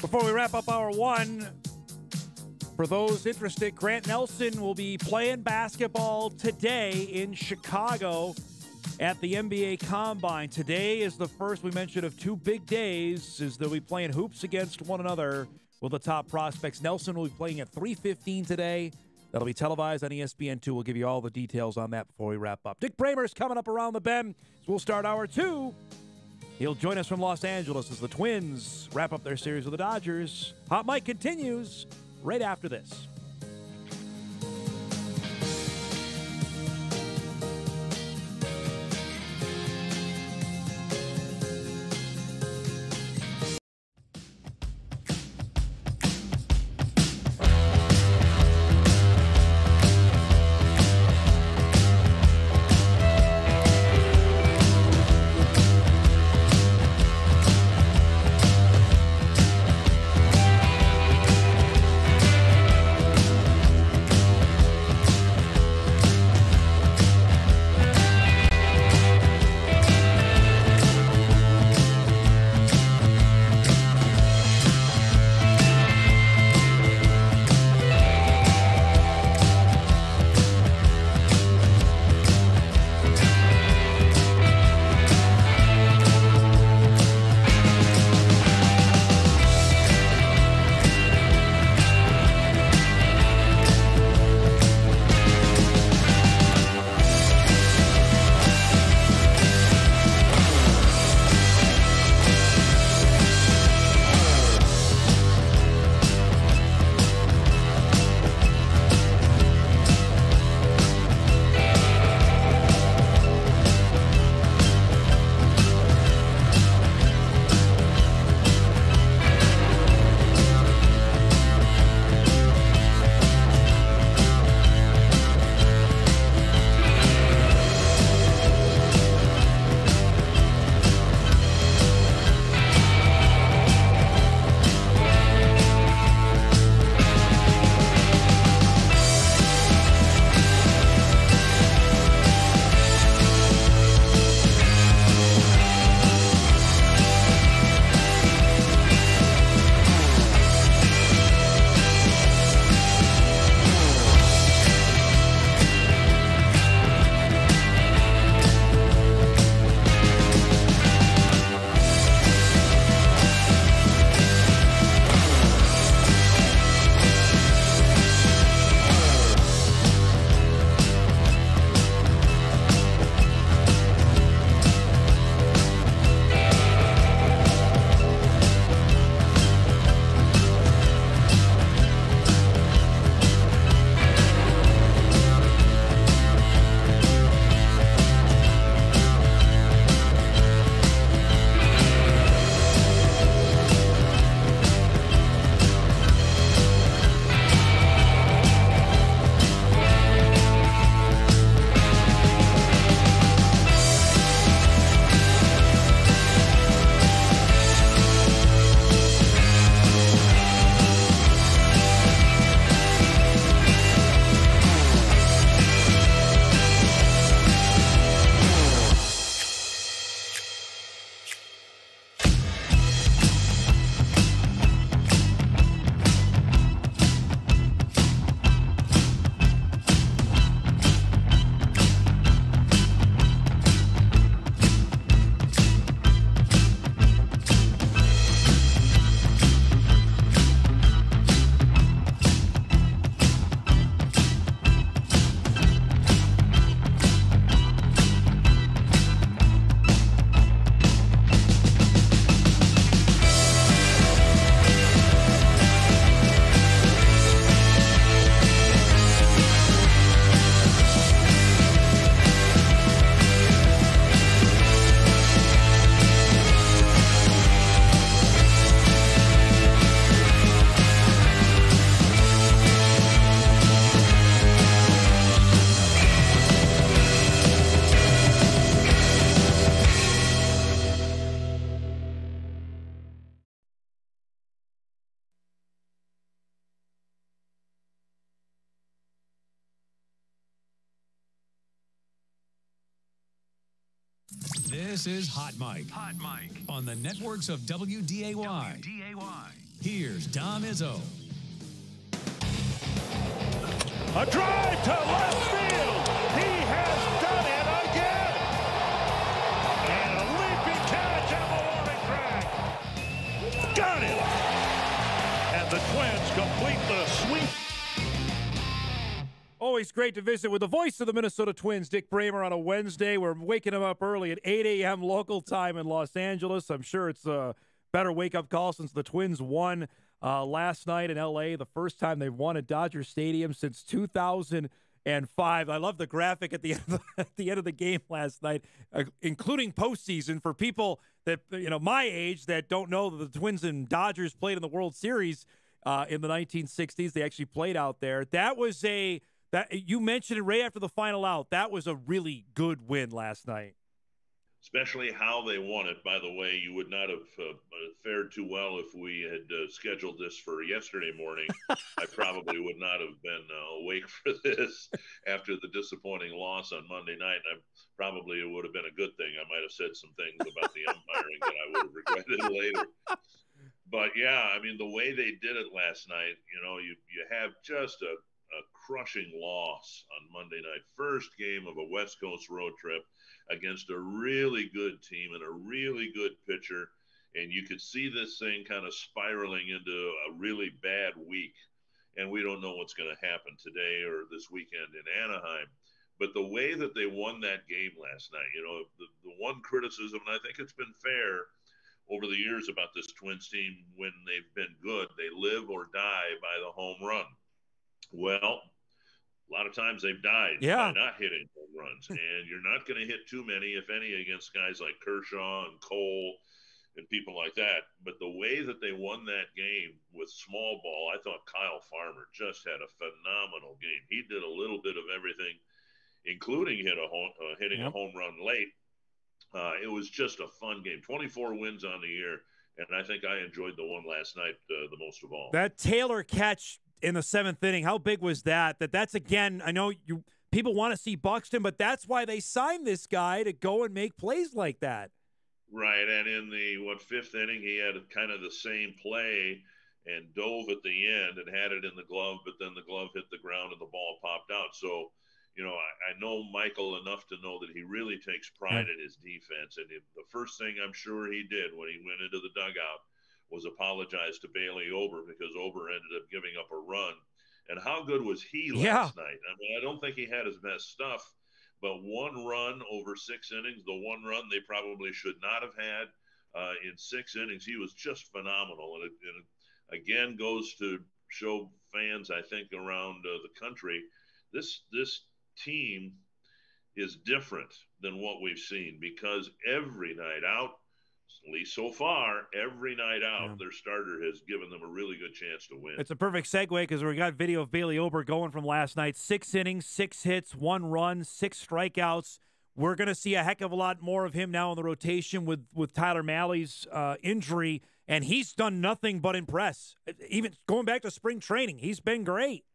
Before we wrap up hour one, for those interested, Grant Nelson will be playing basketball today in Chicago at the N B A Combine. Today is the first, we mentioned, of two big days, as they'll be playing hoops against one another with the top prospects. Nelson will be playing at three fifteen today. That'll be televised on E S P N two. We'll give you all the details on that before we wrap up. Dick Bremer's coming up around the bend. So we'll start hour two. He'll join us from Los Angeles as the Twins wrap up their series with the Dodgers. Hot Mike continues right after this. This is Hot Mike. Hot Mike on the networks of W D A Y. W D A Y. Here's Dom Izzo. A drive to left field. He has done it again. And a leaping catch on the warning track. Got it. And the Twins complete the sweep. Always great to visit with the voice of the Minnesota Twins, Dick Bremer, on a Wednesday. We're waking him up early at eight a.m. local time in Los Angeles. I'm sure it's a better wake-up call since the Twins won Uh, last night in L A, the first time they've won at Dodger Stadium since two thousand five. I love the graphic at the end of the, at the end of the game last night, uh, including postseason for people that, you know, my age that don't know that the Twins and Dodgers played in the World Series uh, in the nineteen sixties. They actually played out there. That was a that you mentioned it right after the final out. That was a really good win last night. Especially how they won it. By the way, you would not have uh, fared too well if we had uh, scheduled this for yesterday morning. I probably would not have been uh, awake for this after the disappointing loss on Monday night. And I probably it would have been a good thing. I might have said some things about the umpiring that I would have regretted later. But yeah, I mean, the way they did it last night, you know, you you have just a, a crushing loss on Monday night. First game of a West Coast road trip against a really good team and a really good pitcher, and you could see this thing kind of spiraling into a really bad week, and we don't know what's going to happen today or this weekend in Anaheim. But the way that they won that game last night, you know, the, the one criticism, and I think it's been fair over the years about this Twins team when they've been good, they live or die by the home run. Well, a lot of times they've died yeah. by not hitting home runs, and you're not going to hit too many, if any, against guys like Kershaw and Cole and people like that. But the way that they won that game with small ball, I thought Kyle Farmer just had a phenomenal game. He did a little bit of everything, including hit a home, uh, hitting yep. a home run late. Uh, it was just a fun game. twenty-four wins on the year, and I think I enjoyed the one last night uh, the most of all. That Taylor catch in the seventh inning, how big was that? That that's, again, I know you people want to see Buxton, but that's why they signed this guy to go and make plays like that. Right, and in the, what, fifth inning, he had kind of the same play and dove at the end and had it in the glove, but then the glove hit the ground and the ball popped out. So, you know, I, I know Michael enough to know that he really takes pride in his defense. And it, the first thing I'm sure he did when he went into the dugout was apologize to Bailey Ober, because Ober ended up giving up a run. And how good was he last yeah. night? I mean, I don't think he had his best stuff, but one run over six innings, the one run they probably should not have had uh, in six innings, he was just phenomenal. And it, and it again goes to show fans, I think, around uh, the country, this this team is different than what we've seen, because every night out, at least so far, every night out, yeah. their starter has given them a really good chance to win. It's a perfect segue because we got video of Bailey Ober going from last night. Six innings, six hits, one run, six strikeouts. We're going to see a heck of a lot more of him now in the rotation with, with Tyler Mahle's uh, injury, and he's done nothing but impress. Even going back to spring training, he's been great.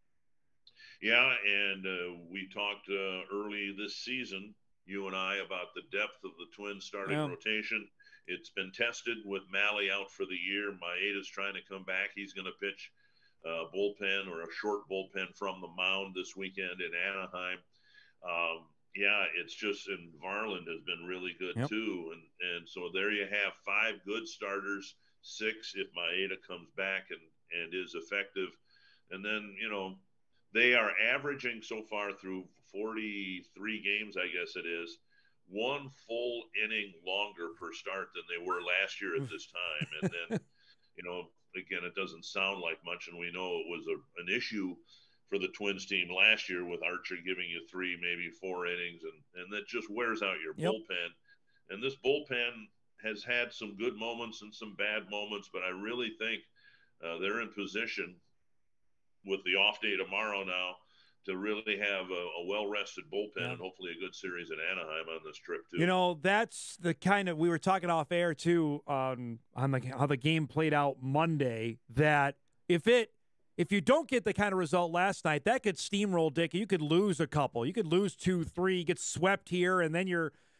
Yeah, and uh, we talked uh, early this season, you and I, about the depth of the Twins starting yeah. rotation. It's been tested with Mahle out for the year. Maeda's trying to come back. He's going to pitch uh, bullpen or a short bullpen from the mound this weekend in Anaheim. Um, yeah, it's just, and Varland has been really good yep. too. And and so there you have five good starters, six if Maeda comes back and, and is effective. And then, you know, they are averaging so far through forty-three games, I guess it is, one full inning longer per start than they were last year at this time. And then, you know, again, it doesn't sound like much, and we know it was a, an issue for the Twins team last year with Archer giving you three, maybe four innings, and, and that just wears out your yep. bullpen. And this bullpen has had some good moments and some bad moments, but I really think uh, they're in position with the off day tomorrow now to really have a, a well-rested bullpen yeah. and hopefully a good series in Anaheim on this trip, too. You know, that's the kind of – we were talking off air, too, um, on the, how the game played out Monday, that if it – if you don't get the kind of result last night, that could steamroll, Dick. You could lose a couple. You could lose two, three, get swept here, and then you're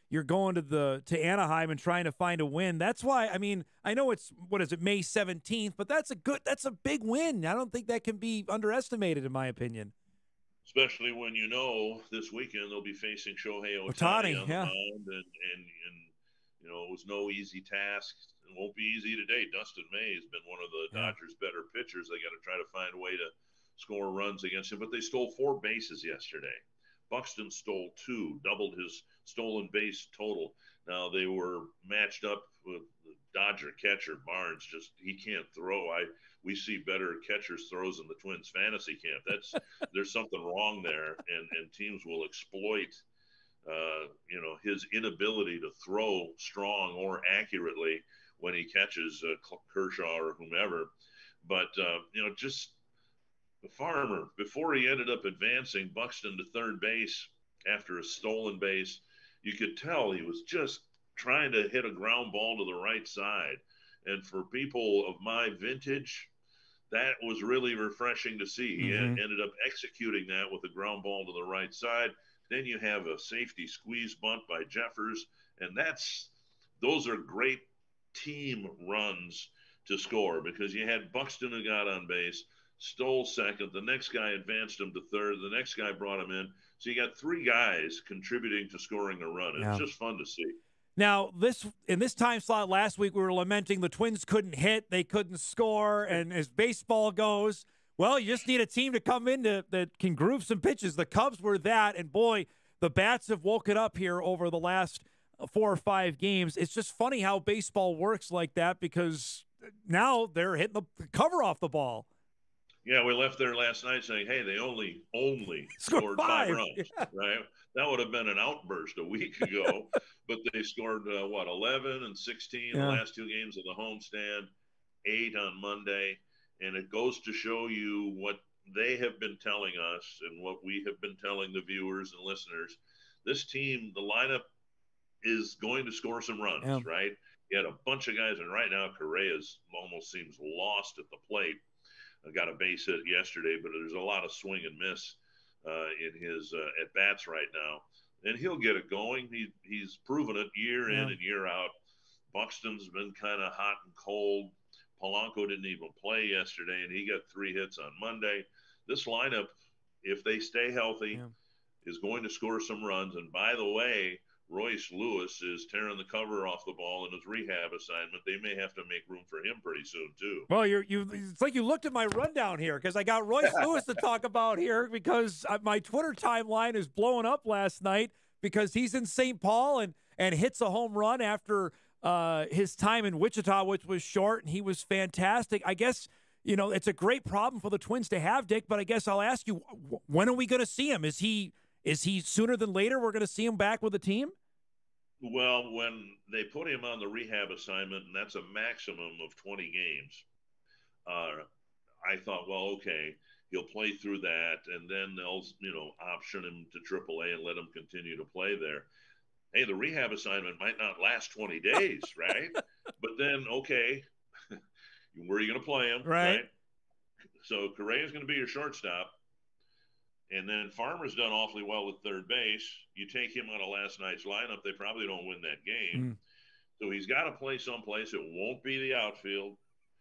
you're going to the to Anaheim and trying to find a win. That's why, I mean, I know it's, what is it, May seventeenth, but that's a good, that's a big win. I don't think that can be underestimated, in my opinion. Especially when you know this weekend they'll be facing Shohei Ohtani, Ohtani on yeah. the mound, and, and, and, you know, it was no easy task. It won't be easy today. Dustin May has been one of the yeah. Dodgers' better pitchers. They got to try to find a way to score runs against him, but they stole four bases yesterday. Buxton stole two, doubled his stolen base total. Now they were matched up with the Dodger catcher Barnes. Just he can't throw. I we see better catchers throws in the Twins fantasy camp. That's there's something wrong there, and and teams will exploit uh, you know his inability to throw strong or accurately when he catches uh, Kershaw or whomever. But uh, you know just. The Farmer, before he ended up advancing Buxton to third base after a stolen base, you could tell he was just trying to hit a ground ball to the right side. And for people of my vintage, that was really refreshing to see. He Mm-hmm. ended up executing that with a ground ball to the right side. Then you have a safety squeeze bunt by Jeffers, and that's those are great team runs to score because you had Buxton who got on base, stole second, the next guy advanced him to third, the next guy brought him in. So you got three guys contributing to scoring a run. It's yeah. just fun to see. Now, this in this time slot last week, we were lamenting the Twins couldn't hit, they couldn't score, and as baseball goes, well, you just need a team to come in to, that can groove some pitches. The Cubs were that, and boy, the bats have woken up here over the last four or five games. It's just funny how baseball works like that because now they're hitting the cover off the ball. Yeah, we left there last night saying, hey, they only, only scored, scored five, five runs, yeah. right? That would have been an outburst a week ago, but they scored, uh, what, eleven and sixteen yeah. the last two games of the homestand, eight on Monday, and it goes to show you what they have been telling us and what we have been telling the viewers and listeners. This team, the lineup is going to score some runs, yeah. right? You had a bunch of guys, and right now Correa's almost seems lost at the plate. I got a base hit yesterday, but there's a lot of swing and miss uh, in his uh, at bats right now, and he'll get it going. He he's proven it year yeah. in and year out. Buxton's been kind of hot and cold. Polanco didn't even play yesterday, and he got three hits on Monday. This lineup, if they stay healthy, yeah. is going to score some runs. And by the way, Royce Lewis is tearing the cover off the ball in his rehab assignment. They may have to make room for him pretty soon, too. Well, you're, you it's like you looked at my rundown here because I got Royce Lewis to talk about here because my Twitter timeline is blowing up last night because he's in Saint Paul and, and hits a home run after uh, his time in Wichita, which was short, and he was fantastic. I guess, you know, it's a great problem for the Twins to have, Dick, but I guess I'll ask you, when are we going to see him? Is he – Is he sooner than later we're going to see him back with the team? Well, when they put him on the rehab assignment, and that's a maximum of twenty games, uh, I thought, well, okay, he'll play through that, and then they'll, you know, option him to triple A and let him continue to play there. Hey, the rehab assignment might not last twenty days, right? But then, okay, where are you going to play him? Right. right? So Correa is going to be your shortstop. And then Farmer's done awfully well with third base. You take him out of last night's lineup, they probably don't win that game. Mm. So he's got to play someplace. It won't be the outfield.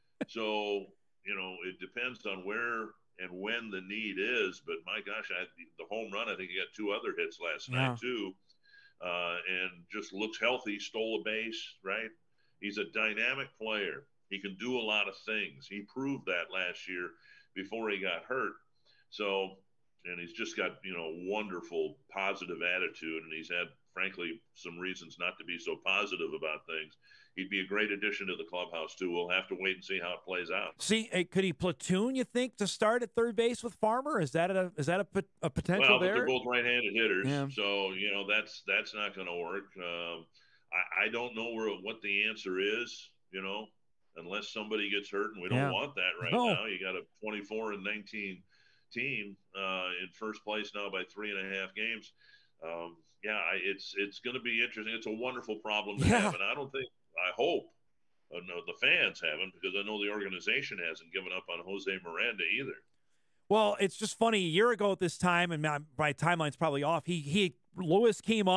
So, you know, it depends on where and when the need is. But, my gosh, I, the home run, I think he got two other hits last yeah. night, too. Uh, and just looks healthy, stole a base, right? He's a dynamic player. He can do a lot of things. He proved that last year before he got hurt. So – and he's just got, you know, wonderful positive attitude, and he's had, frankly, some reasons not to be so positive about things. He'd be a great addition to the clubhouse, too. We'll have to wait and see how it plays out. See, could he platoon, you think, to start at third base with Farmer? Is that a is that a, a potential well, there? Well, they're both right-handed hitters, yeah. so, you know, that's that's not going to work. Um, I, I don't know where what the answer is, you know, unless somebody gets hurt, and we don't yeah. want that right no. now. You got a twenty-four and nineteen team uh, in first place now by three and a half games. Um, yeah, it's it's going to be interesting. It's a wonderful problem to yeah. have, and I don't think, I hope, uh, no, the fans haven't, because I know the organization hasn't given up on Jose Miranda either. Well, it's just funny. A year ago at this time, and my, my timeline's probably off, he he Lewis came up,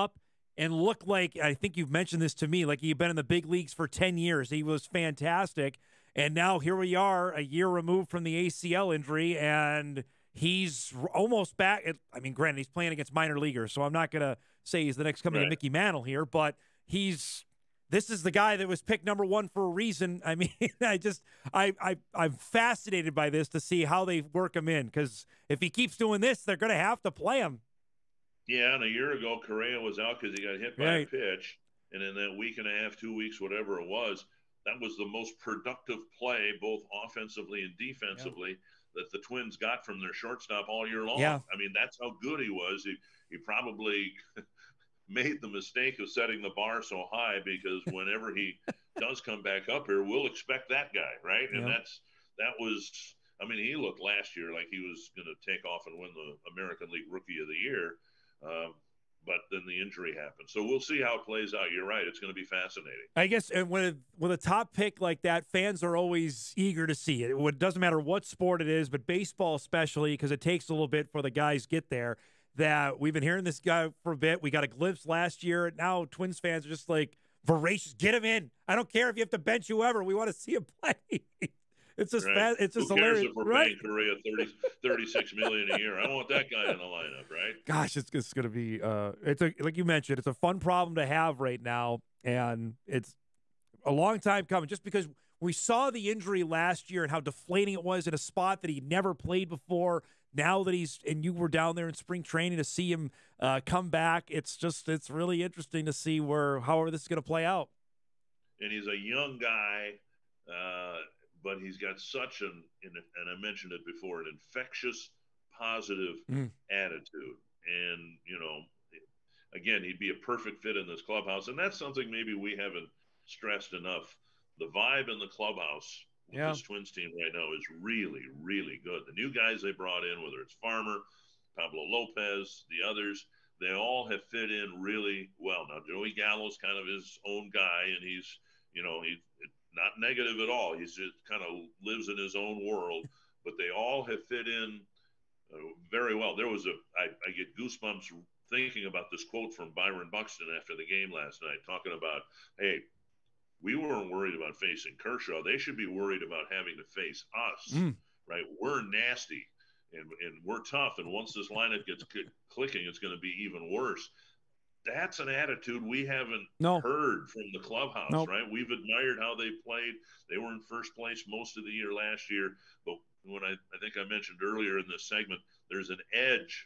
and look like, I think you've mentioned this to me, like he'd been in the big leagues for ten years. He was fantastic. And now here we are a year removed from the A C L injury, and he's almost back. I mean, granted, he's playing against minor leaguers, so I'm not going to say he's the next coming right. of Mickey Mantle here, but he's this is the guy that was picked number one for a reason. I mean, I just I, I I'm fascinated by this to see how they work him in, because if he keeps doing this, they're going to have to play him. Yeah, and a year ago, Correa was out because he got hit by right. a pitch, and in that week and a half, two weeks, whatever it was, that was the most productive play, both offensively and defensively, yeah. that the Twins got from their shortstop all year long. Yeah. I mean, that's how good he was. He he probably made the mistake of setting the bar so high, because whenever he does come back up here, we'll expect that guy, right? And yeah. that's that was. I mean, he looked last year like he was going to take off and win the American League Rookie of the Year. Um, but then the injury happened. So we'll see how it plays out. You're right. It's going to be fascinating. I guess and with, with a top pick like that, fans are always eager to see it. It doesn't matter what sport it is, but baseball especially, because it takes a little bit for the guys get there. That we've been hearing this guy for a bit. We got a glimpse last year. Now Twins fans are just like voracious. Get him in. I don't care if you have to bench whoever. We want to see him play. It's just right. fast. It's just Who cares hilarious. if we're right? paying Correa thirty, thirty-six million a year? I want that guy in the lineup, right? Gosh, it's, it's going to be. Uh, it's a like you mentioned. It's a fun problem to have right now, and it's a long time coming. Just because we saw the injury last year and how deflating it was in a spot that he never played before. Now that he's and you were down there in spring training to see him uh, come back, it's just it's really interesting to see where however this is going to play out. And he's a young guy. Uh, But he's got such an, and I mentioned it before, an infectious, positive mm. attitude. And, you know, again, he'd be a perfect fit in this clubhouse. And that's something maybe we haven't stressed enough. The vibe in the clubhouse with yeah. this Twins team right now is really, really good. The new guys they brought in, whether it's Farmer, Pablo Lopez, the others, they all have fit in really well. Now, Joey Gallo's kind of his own guy, and he's, you know, he's not negative at all. He's just kind of lives in his own world, but they all have fit in uh, very well. There was a, I, I get goosebumps thinking about this quote from Byron Buxton after the game last night, talking about, hey, we weren't worried about facing Kershaw. They should be worried about having to face us, mm. right? We're nasty and, and we're tough. And once this lineup gets c- clicking, it's going to be even worse. That's an attitude we haven't no. heard from the clubhouse, nope. right? We've admired how they played. They were in first place most of the year last year. But when I, I think I mentioned earlier in this segment, there's an edge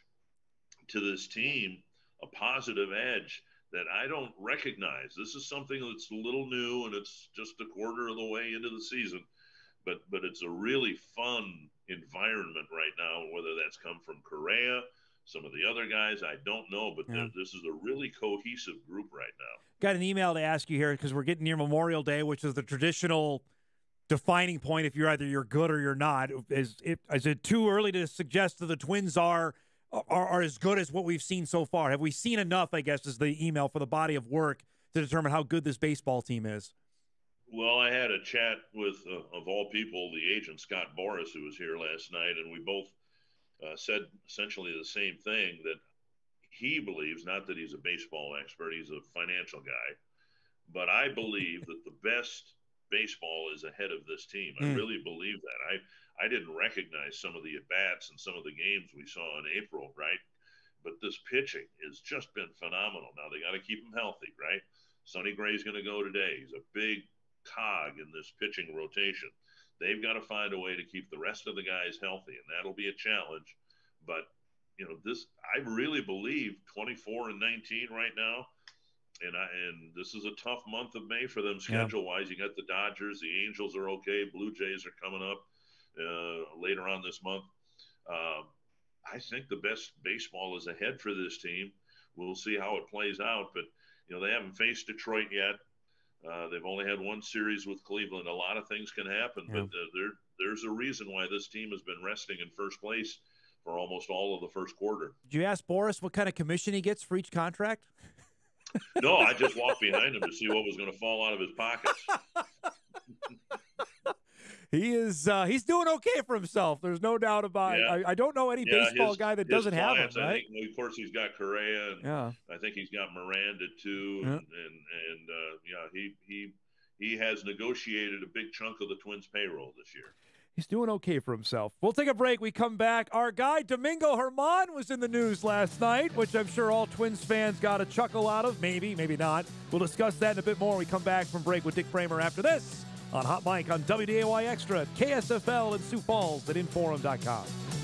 to this team, a positive edge that I don't recognize. This is something that's a little new, and it's just a quarter of the way into the season. But, but it's a really fun environment right now, whether that's come from Correa, some of the other guys, I don't know, but yeah. this is a really cohesive group right now. Got an email to ask you here because we're getting near Memorial Day, which is the traditional defining point if you're either you're good or you're not. Is it, is it too early to suggest that the Twins are, are are as good as what we've seen so far? Have we seen enough, I guess, is the email for the body of work to determine how good this baseball team is? Well, I had a chat with, uh, of all people, the agent, Scott Bourassa, who was here last night, and we both Uh, said essentially the same thing, that he believes, not that he's a baseball expert, he's a financial guy, but I believe that the best baseball is ahead of this team. I mm. really believe that. I, I didn't recognize some of the at-bats and some of the games we saw in April, right? But this pitching has just been phenomenal. Now they got to keep him healthy, right? Sonny Gray's going to go today. He's a big cog in this pitching rotation. They've got to find a way to keep the rest of the guys healthy, and that'll be a challenge. But, you know, this I really believe twenty-four and nineteen right now, and I and this is a tough month of May for them schedule-wise. You got the Dodgers, the Angels are okay, Blue Jays are coming up uh, later on this month. Um, I think the best baseball is ahead for this team. We'll see how it plays out, but, you know, they haven't faced Detroit yet. Uh, they've only had one series with Cleveland. A lot of things can happen, yeah. but uh, there, there's a reason why this team has been resting in first place for almost all of the first quarter. Did you ask Boris what kind of commission he gets for each contract? No, I just walked behind him to see what was going to fall out of his pockets. he is uh, he's doing okay for himself. There's no doubt about yeah. it. I, I don't know any yeah, baseball his, guy that his doesn't clients, have him, right? I think, of course, he's got Correa, and yeah. I think he's got Miranda too, yeah. and and, and uh, yeah, he he he has negotiated a big chunk of the Twins' payroll this year. He's doing okay for himself. We'll take a break. We come back. Our guy, Domingo German, was in the news last night, which I'm sure all Twins fans got a chuckle out of. Maybe, maybe not. We'll discuss that in a bit more. We come back from break with Dick Bremer after this on Hot Mic on W D A Y Extra, K S F L in Sioux Falls at Inforum dot com.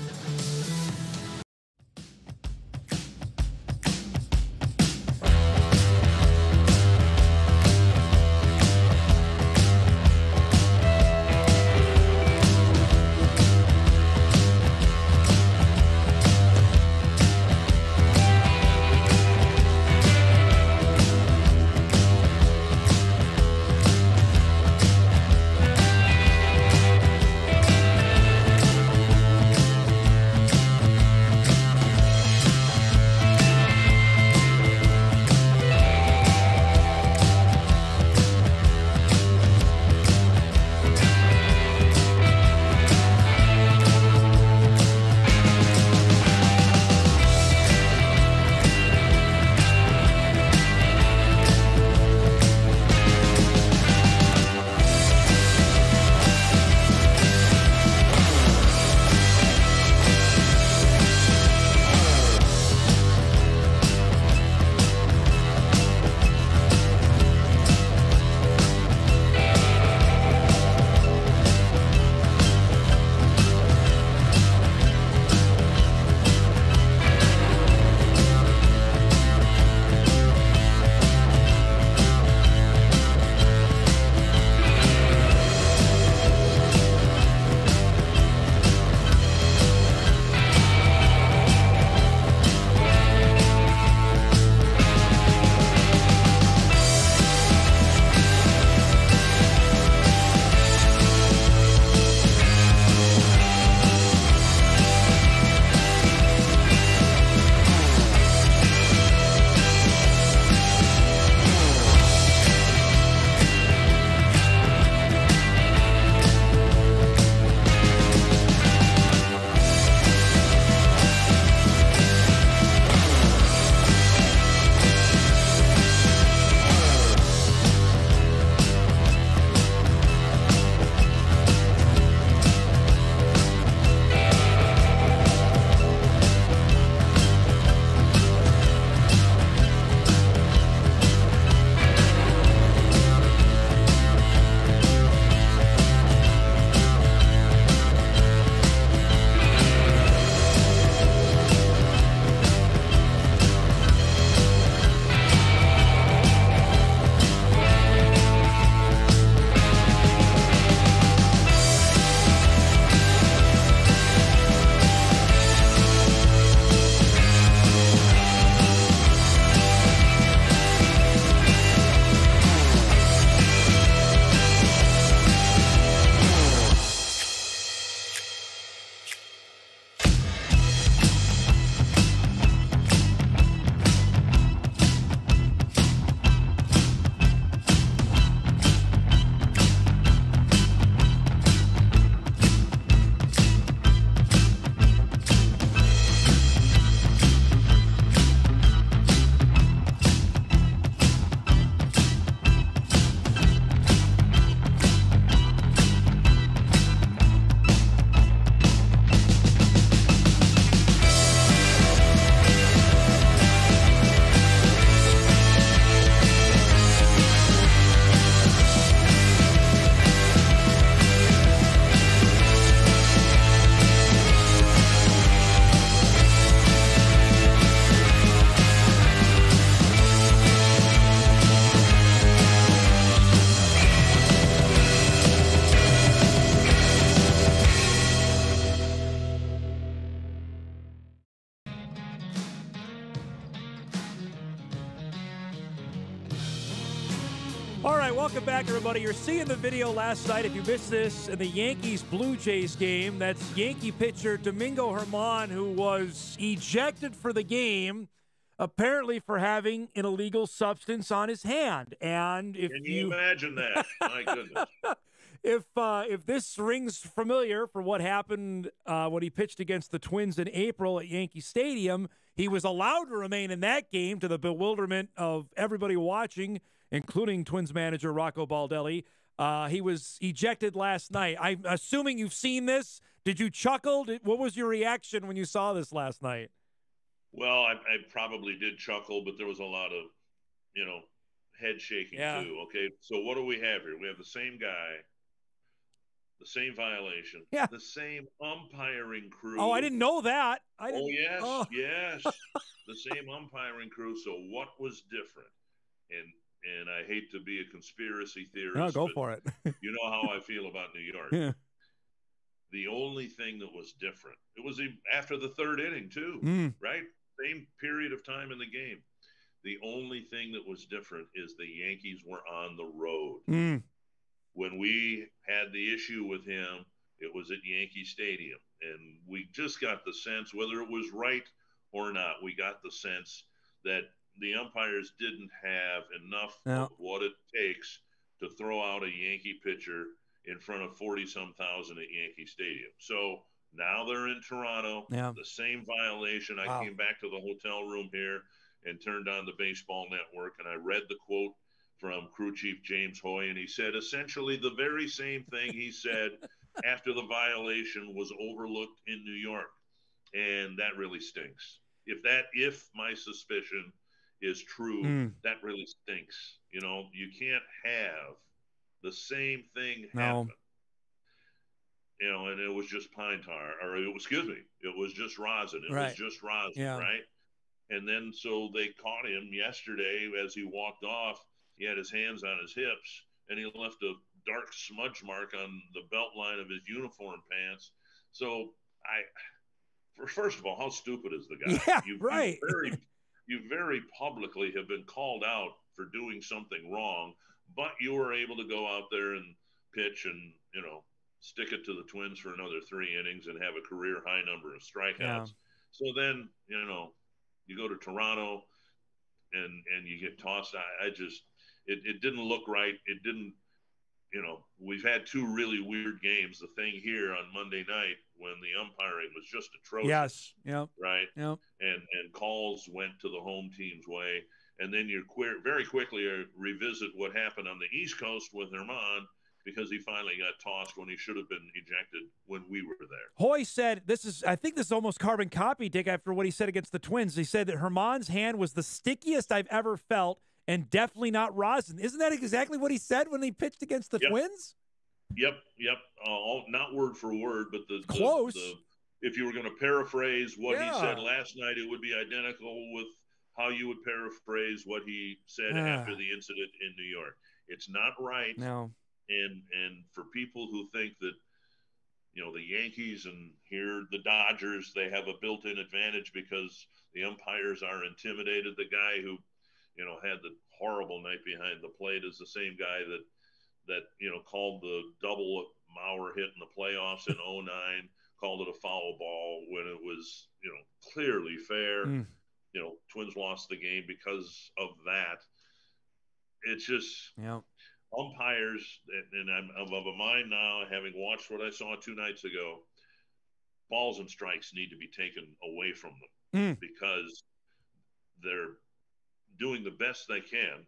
All right, welcome back, everybody. You're seeing the video last night. If you missed this in the Yankees-Blue Jays game, that's Yankee pitcher Domingo German, who was ejected for the game, apparently for having an illegal substance on his hand. And if Can you, you imagine that? My goodness. if uh, if this rings familiar for what happened uh, when he pitched against the Twins in April at Yankee Stadium, he was allowed to remain in that game to the bewilderment of everybody watching, including Twins manager Rocco Baldelli. Uh, he was ejected last night. I'm assuming you've seen this. Did you chuckle? Did, what was your reaction when you saw this last night? Well, I, I probably did chuckle, but there was a lot of, you know, head shaking yeah. too. Okay, so what do we have here? We have the same guy, the same violation, yeah. the same umpiring crew. Oh, I didn't know that. I didn't, oh yes, oh. yes, the same umpiring crew. So what was different? And and I hate to be a conspiracy theorist. No, go for it. You know how I feel about New York. Yeah. The only thing that was different, it was after the third inning too, mm. right? Same period of time in the game. The only thing that was different is the Yankees were on the road. Mm. When we had the issue with him, it was at Yankee Stadium. And we just got the sense, whether it was right or not, we got the sense that the umpires didn't have enough yeah. of what it takes to throw out a Yankee pitcher in front of forty-some thousand at Yankee Stadium. So now they're in Toronto, yeah. the same violation. I wow. came back to the hotel room here and turned on the baseball network, and I read the quote from crew chief James Hoy, and he said essentially the very same thing he said after the violation was overlooked in New York. And that really stinks. If that, if my suspicion is true, mm. that really stinks. You know, you can't have the same thing no. happen. You know, and it was just pine tar, or it was, excuse me, it was just rosin. It right. was just rosin, yeah. right? And then so they caught him yesterday as he walked off. He had his hands on his hips, and he left a dark smudge mark on the belt line of his uniform pants. So I, for, first of all, how stupid is the guy? Yeah, you, right. You very, you very publicly have been called out for doing something wrong, but you were able to go out there and pitch and, you know, stick it to the Twins for another three innings and have a career high number of strikeouts. Yeah. So then, you know, you go to Toronto and, and you get tossed. I, I just, it, it didn't look right. It didn't, you know, we've had two really weird games. The thing here on Monday night when the umpiring was just atrocious. Yes. Yep. Right. Yep. And, and calls went to the home team's way. And then you queer, very quickly revisit what happened on the East Coast with Herman, because he finally got tossed when he should have been ejected when we were there. Hoy said, this is, I think this is almost carbon copy, Dick, after what he said against the Twins. He said that Herman's hand was the stickiest I've ever felt and definitely not rosin. Isn't that exactly what he said when he pitched against the yep. Twins? Yep, yep. Uh, all, not word for word, but the close. The, the, if you were going to paraphrase what yeah. he said last night, it would be identical with how you would paraphrase what he said yeah. after the incident in New York. It's not right. No. And and for people who think that, you know, the Yankees and here the Dodgers, they have a built-in advantage because the umpires are intimidated. The guy who, you know, had the horrible night behind the plate is the same guy that, that you know, called the double Mauer hit in the playoffs in oh nine, called it a foul ball when it was, you know, clearly fair. Mm. You know, Twins lost the game because of that. It's just... Yeah. Umpires, and I'm of a mind now, having watched what I saw two nights ago, balls and strikes need to be taken away from them mm. because they're doing the best they can,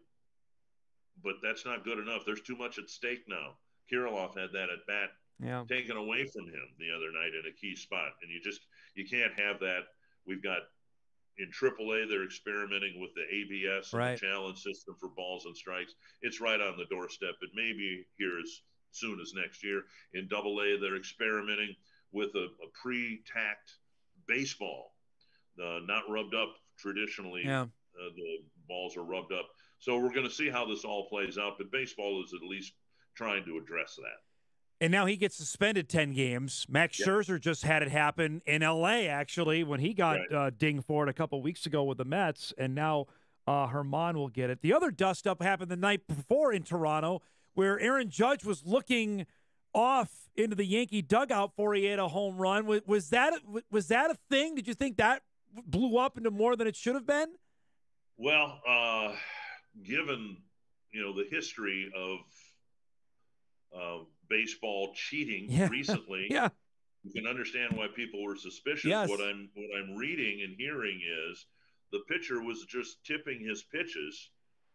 but that's not good enough. There's too much at stake now. Kirilloff had that at bat yeah. taken away from him the other night in a key spot, and you just you can't have that. We've got in triple A, they're experimenting with the A B S and right. the challenge system for balls and strikes. It's right on the doorstep. It may be here as soon as next year. In double A, they're experimenting with a, a pre-tacked baseball, uh, not rubbed up traditionally. Yeah. Uh, the balls are rubbed up. So we're going to see how this all plays out, but baseball is at least trying to address that. And now he gets suspended ten games. Max yep. Scherzer just had it happen in L A, actually, when he got right. uh, dinged for it a couple weeks ago with the Mets, and now uh, Herman will get it. The other dust-up happened the night before in Toronto, where Aaron Judge was looking off into the Yankee dugout before he hit a home run. Was, was, that, was that a thing? Did you think that blew up into more than it should have been? Well, uh, given, you know, the history of uh, baseball cheating yeah. recently. yeah. You can understand why people were suspicious. Yes. What I'm what I'm reading and hearing is the pitcher was just tipping his pitches,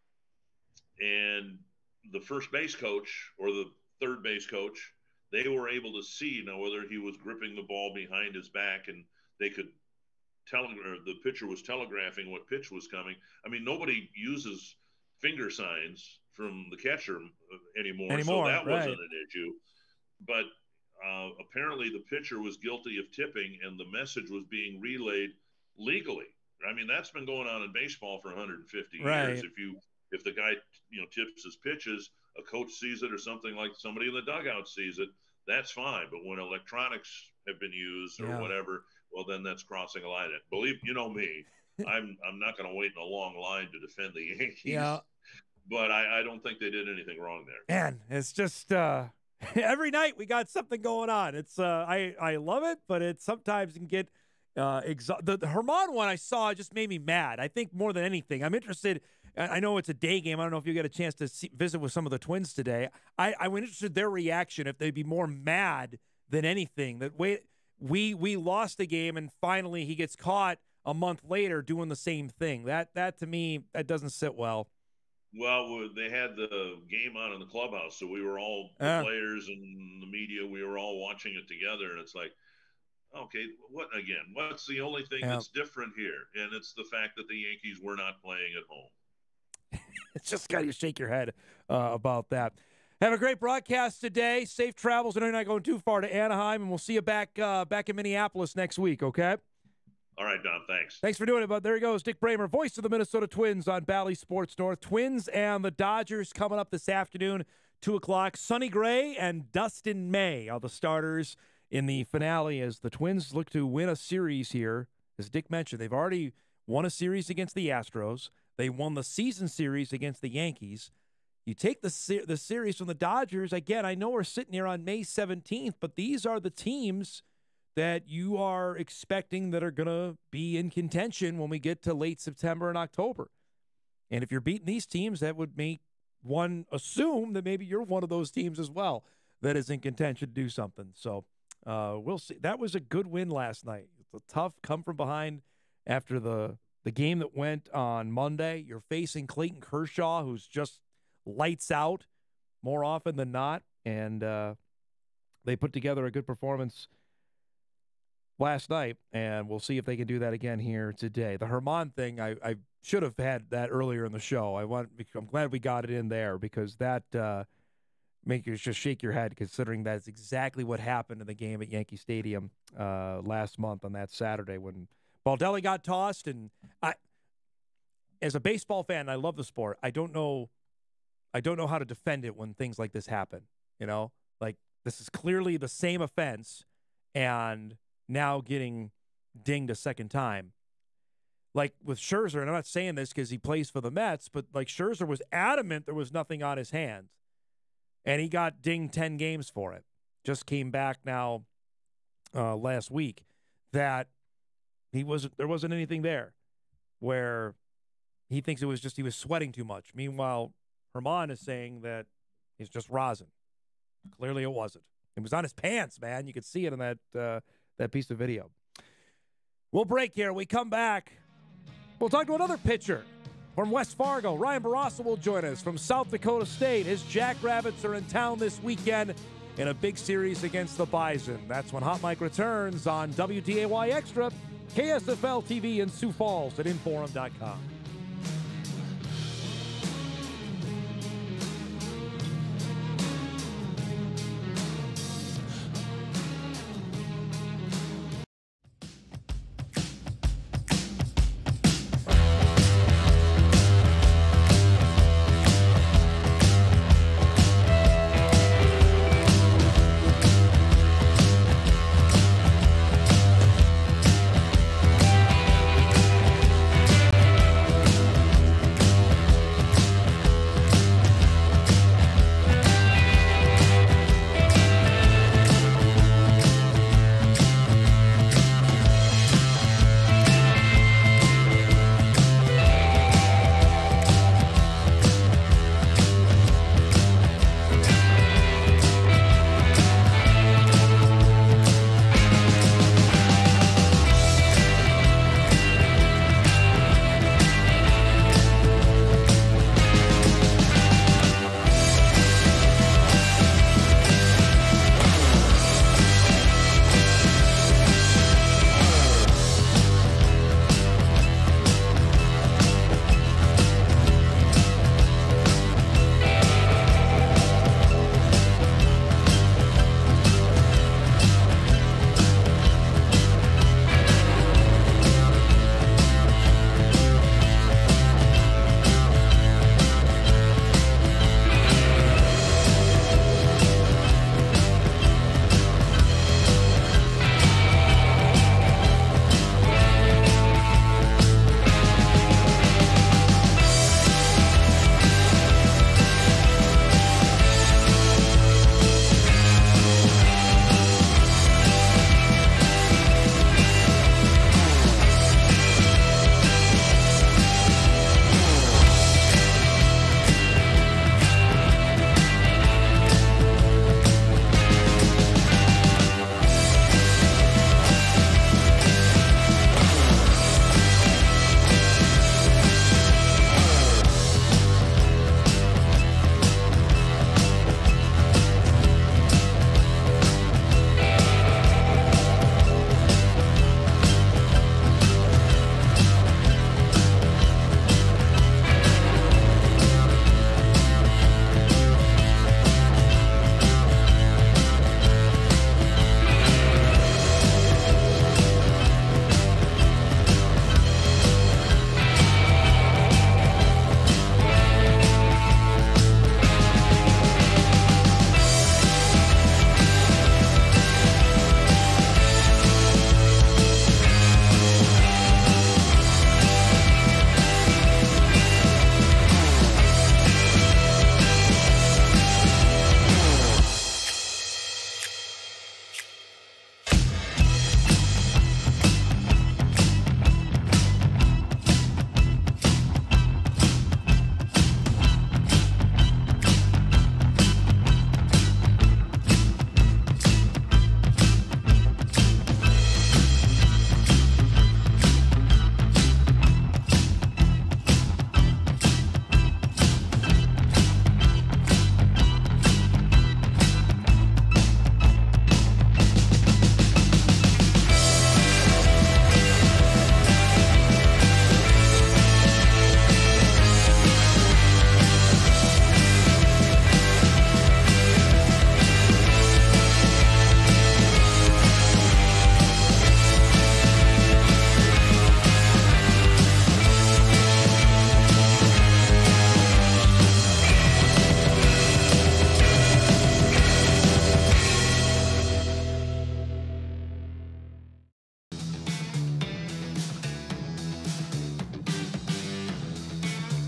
and the first base coach or the third base coach, they were able to see now whether he was gripping the ball behind his back, and they could tell, or the pitcher was telegraphing what pitch was coming. I mean, nobody uses finger signs from the catcher anymore, anymore so that right. wasn't an issue. But uh, apparently the pitcher was guilty of tipping, and the message was being relayed legally. I mean, that's been going on in baseball for one hundred fifty right. years. If you if the guy you know tips his pitches, a coach sees it, or something like somebody in the dugout sees it, that's fine. But when electronics have been used or yeah. whatever, well, then that's crossing a line. Believe you know me, I'm I'm not going to wait in a long line to defend the Yankees. Yeah. But I, I don't think they did anything wrong there. Man, it's just uh, every night we got something going on. It's uh, I I love it, but it sometimes can get uh, exhausting. The, the Herman one I saw just made me mad. I think more than anything, I'm interested. I know it's a day game. I don't know if you get a chance to see, visit with some of the Twins today. I I'm interested in their reaction, if they'd be more mad than anything. That wait, we we lost the game, and finally he gets caught a month later doing the same thing. That that to me, that doesn't sit well. Well, they had the game on in the clubhouse, so we were all the uh. players and the media. We were all watching it together, and it's like, okay, what again? What's the only thing yeah. that's different here? And it's the fact that the Yankees were not playing at home. It's just got to shake your head uh, about that. Have a great broadcast today. Safe travels. I know you're not going too far to Anaheim, and we'll see you back uh, back in Minneapolis next week, okay? All right, Don, thanks. Thanks for doing it, bud. There he goes, Dick Bremer, voice of the Minnesota Twins on Bally Sports North. Twins and the Dodgers coming up this afternoon, two o'clock. Sonny Gray and Dustin May are the starters in the finale as the Twins look to win a series here. As Dick mentioned, they've already won a series against the Astros. They won the season series against the Yankees. You take the ser- the series from the Dodgers. Again, I know we're sitting here on May seventeenth, but these are the teams that you are expecting that are going to be in contention when we get to late September and October. And if you're beating these teams, that would make one assume that maybe you're one of those teams as well that is in contention to do something. So uh, we'll see. That was a good win last night. It's a tough come from behind after the The game that went on Monday. You're facing Clayton Kershaw, who's just lights out more often than not, and uh, they put together a good performance last night, and we'll see if they can do that again here today. The Herman thing, I, I should have had that earlier in the show. I want, I'm glad we got it in there because that uh, makes you just shake your head, considering that's exactly what happened in the game at Yankee Stadium uh, last month on that Saturday when Baldelli got tossed. And I, as a baseball fan, I love the sport. I don't know, I don't know how to defend it when things like this happen. You know, like this is clearly the same offense, and now getting dinged a second time. Like with Scherzer, and I'm not saying this because he plays for the Mets, but like Scherzer was adamant there was nothing on his hands, and he got dinged ten games for it. Just came back now uh, last week that he wasn't. There wasn't anything there, where he thinks it was just he was sweating too much. Meanwhile, Herman is saying that he's just rosin. Clearly, it wasn't. It was on his pants, man. You could see it in that uh, that piece of video. We'll break here. We come back. We'll talk to another pitcher from West Fargo. Ryan Bourassa will join us from South Dakota State. His Jackrabbits are in town this weekend in a big series against the Bison. That's when Hot Mike returns on W D A Y Extra, K S F L T V in Sioux Falls at Inforum dot com.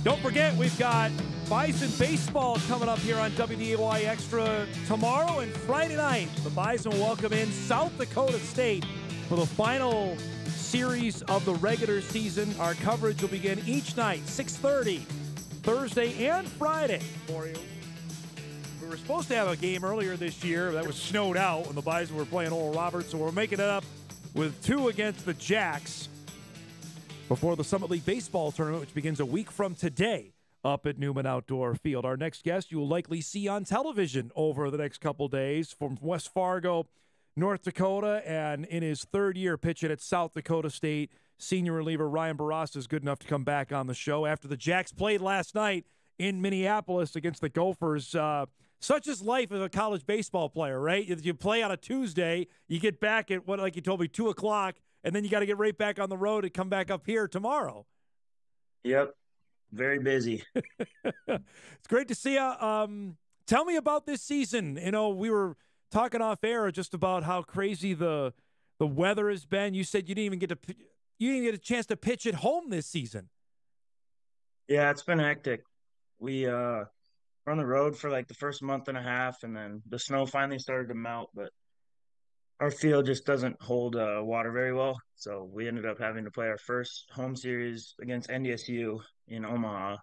Don't forget, we've got Bison baseball coming up here on W D A Y Extra tomorrow and Friday night. The Bison will welcome in South Dakota State for the final series of the regular season. Our coverage will begin each night, six thirty, Thursday and Friday for you. We were supposed to have a game earlier this year that was snowed out when the Bison were playing Oral Roberts, so we're making it up with two against the Jacks before the Summit League Baseball Tournament, which begins a week from today up at Newman Outdoor Field. Our next guest you will likely see on television over the next couple days from West Fargo, North Dakota, and in his third year pitching at South Dakota State, senior reliever Ryan Bourassa is good enough to come back on the show after the Jacks played last night in Minneapolis against the Gophers. Uh, such is life as a college baseball player, right? You, you play on a Tuesday, you get back at, what, like you told me, two o'clock, and then you got to get right back on the road and come back up here tomorrow. Yep. Very busy. It's great to see you. Um, tell me about this season. You know, we were talking off air just about how crazy the the weather has been. You said you didn't even get to you didn't even get a chance to pitch at home this season. Yeah, it's been hectic. We uh were on the road for like the first month and a half, and then the snow finally started to melt, but our field just doesn't hold uh, water very well. So we ended up having to play our first home series against N D S U in Omaha.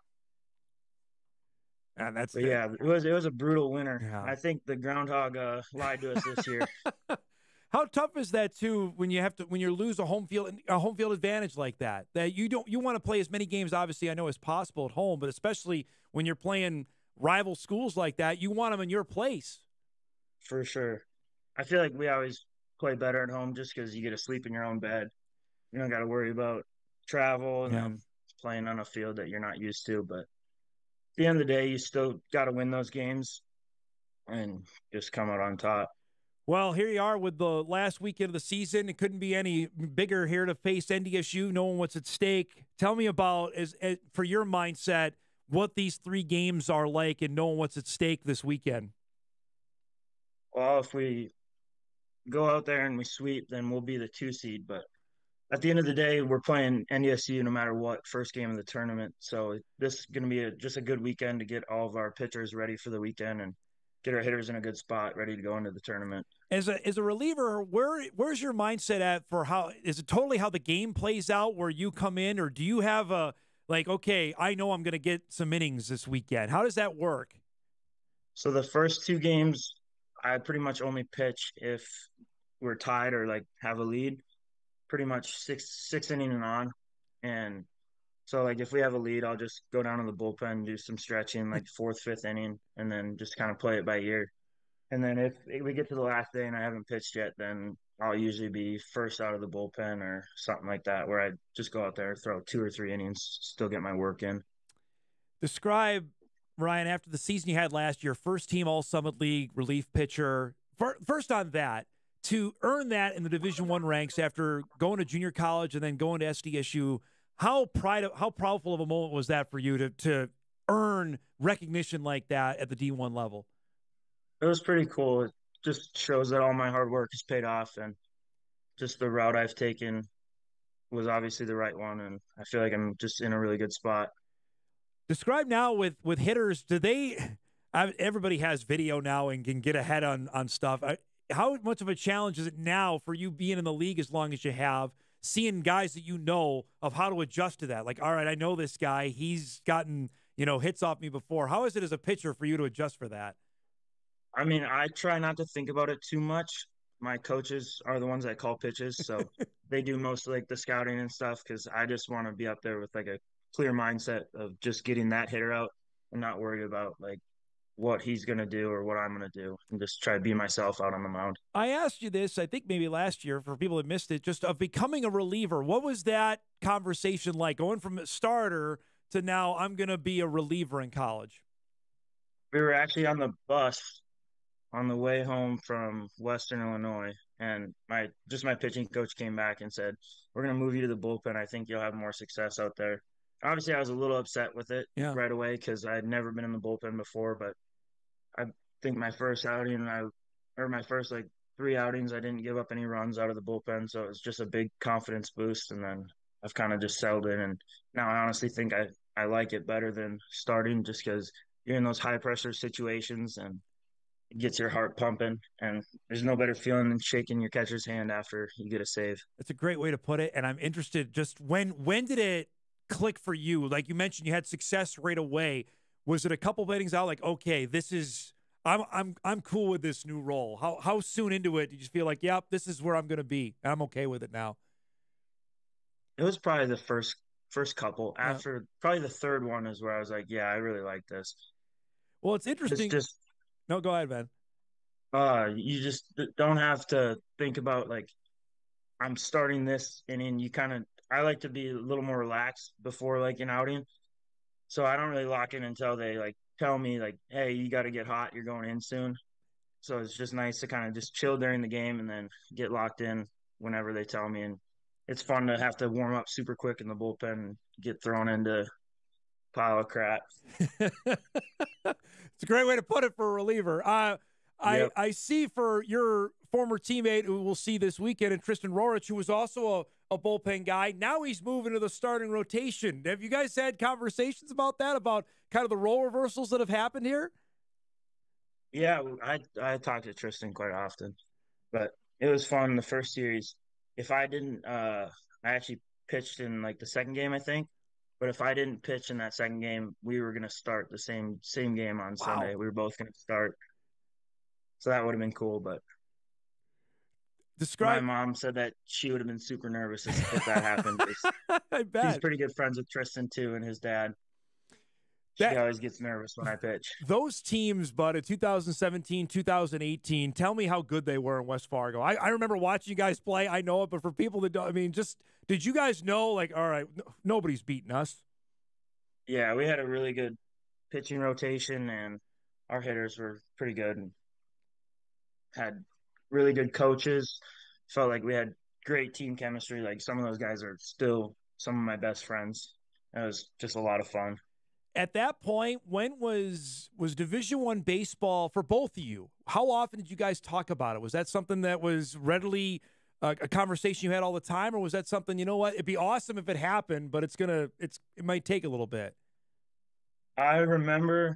And that's but yeah, it was it was a brutal winter. Yeah. I think the groundhog uh, lied to us this year. How tough is that too when you have to when you lose a home field a home field advantage like that? That you don't you want to play as many games, obviously I know, as possible at home, but especially when you're playing rival schools like that, you want them in your place. For sure. I feel like we always play better at home just because you get to sleep in your own bed. You don't got to worry about travel and Yeah. then playing on a field that you're not used to. But at the end of the day, you still got to win those games and just come out on top. Well, here you are with the last weekend of the season. It couldn't be any bigger here to face N D S U, knowing what's at stake. Tell me about, as, as for your mindset, what these three games are like and knowing what's at stake this weekend. Well, if we go out there and we sweep, then we'll be the two seed. But at the end of the day, we're playing N D S U no matter what, first game of the tournament. So this is going to be a, just a good weekend to get all of our pitchers ready for the weekend and get our hitters in a good spot, ready to go into the tournament. As a as a reliever, where where's your mindset at for how is it totally how the game plays out where you come in, or do you have a like, okay, I know I'm going to get some innings this weekend? How does that work? So the first two games, I pretty much only pitch if we're tied or like have a lead, pretty much six six inning and on. And so like if we have a lead, I'll just go down to the bullpen, do some stretching, like fourth, fifth inning, and then just kind of play it by ear. And then if we get to the last day and I haven't pitched yet, then I'll usually be first out of the bullpen or something like that, where I just go out there, throw two or three innings, still get my work in. Describe, Ryan, after the season you had last year, first team All Summit League relief pitcher. First on that, to earn that in the Division One ranks after going to junior college and then going to S D S U, how pride, how proudful of a moment was that for you to to earn recognition like that at the D one level? It was pretty cool. It just shows that all my hard work has paid off, and just the route I've taken was obviously the right one, and I feel like I'm just in a really good spot. Describe now with with hitters. Do they? Everybody has video now and can get ahead on on stuff. How much of a challenge is it now for you being in the league as long as you have, seeing guys that you know of how to adjust to that? Like, all right, I know this guy. He's gotten, you know, hits off me before. How is it as a pitcher for you to adjust for that? I mean, I try not to think about it too much. My coaches are the ones that call pitches, so they do most of like the scouting and stuff, because I just want to be up there with like a clear mindset of just getting that hitter out and not worried about like what he's going to do or what I'm going to do, and just try to be myself out on the mound. I asked you this, I think maybe last year, for people that missed it, just of becoming a reliever. What was that conversation like, going from a starter to now I'm going to be a reliever in college? We were actually on the bus on the way home from Western Illinois, and my just my pitching coach came back and said, we're going to move you to the bullpen. I think you'll have more success out there. Obviously, I was a little upset with it yeah. right away because I had never been in the bullpen before, but I think my first outing, I or my first like three outings, I didn't give up any runs out of the bullpen, so it was just a big confidence boost, and then I've kind of just settled in, and now I honestly think I I like it better than starting just because you're in those high pressure situations and it gets your heart pumping. And there's no better feeling than shaking your catcher's hand after you get a save. That's a great way to put it. And I'm interested just when when did it click for you? Like you mentioned, you had success right away. Was it a couple of innings out? Like, okay, this is I'm I'm I'm cool with this new role. How how soon into it did you feel like, yep, this is where I'm going to be? I'm okay with it now. It was probably the first first couple. After yeah. probably the third one is where I was like, yeah, I really like this. Well, it's interesting. It's just no, go ahead, man. Uh, you just don't have to think about like I'm starting this inning. You kind of I like to be a little more relaxed before like an outing, so I don't really lock in until they like tell me like, hey, you got to get hot. You're going in soon. So it's just nice to kind of just chill during the game and then get locked in whenever they tell me. And it's fun to have to warm up super quick in the bullpen and get thrown into a pile of crap. It's a great way to put it for a reliever. Uh, I, yep. I see for your former teammate who we'll see this weekend, and Tristan Rorich, who was also a, a bullpen guy. Now he's moving to the starting rotation. Have you guys had conversations about that, about kind of the role reversals that have happened here? Yeah, I I talk to Tristan quite often, but it was fun the first series. If I didn't, uh, I actually pitched in like the second game, I think. But if I didn't pitch in that second game, we were gonna start the same same game on wow. Sunday. We were both gonna start, so that would have been cool. But describe. My mom said that she would have been super nervous if, if that happened. I bet she's pretty good friends with Tristan too, and his dad. She that, always gets nervous when I pitch. Those teams, bud, in two thousand seventeen, two thousand eighteen, tell me how good they were in West Fargo. I, I remember watching you guys play. I know it, but for people that don't, I mean, just did you guys know, like, all right, no, nobody's beating us? Yeah, we had a really good pitching rotation, and our hitters were pretty good and had really good coaches. Felt like we had great team chemistry. Like, some of those guys are still some of my best friends. It was just a lot of fun. At that point, when was was Division One baseball for both of you? How often did you guys talk about it? Was that something that was readily uh, a conversation you had all the time, or was that something, you know what, it'd be awesome if it happened, but it's gonna it's it might take a little bit? I remember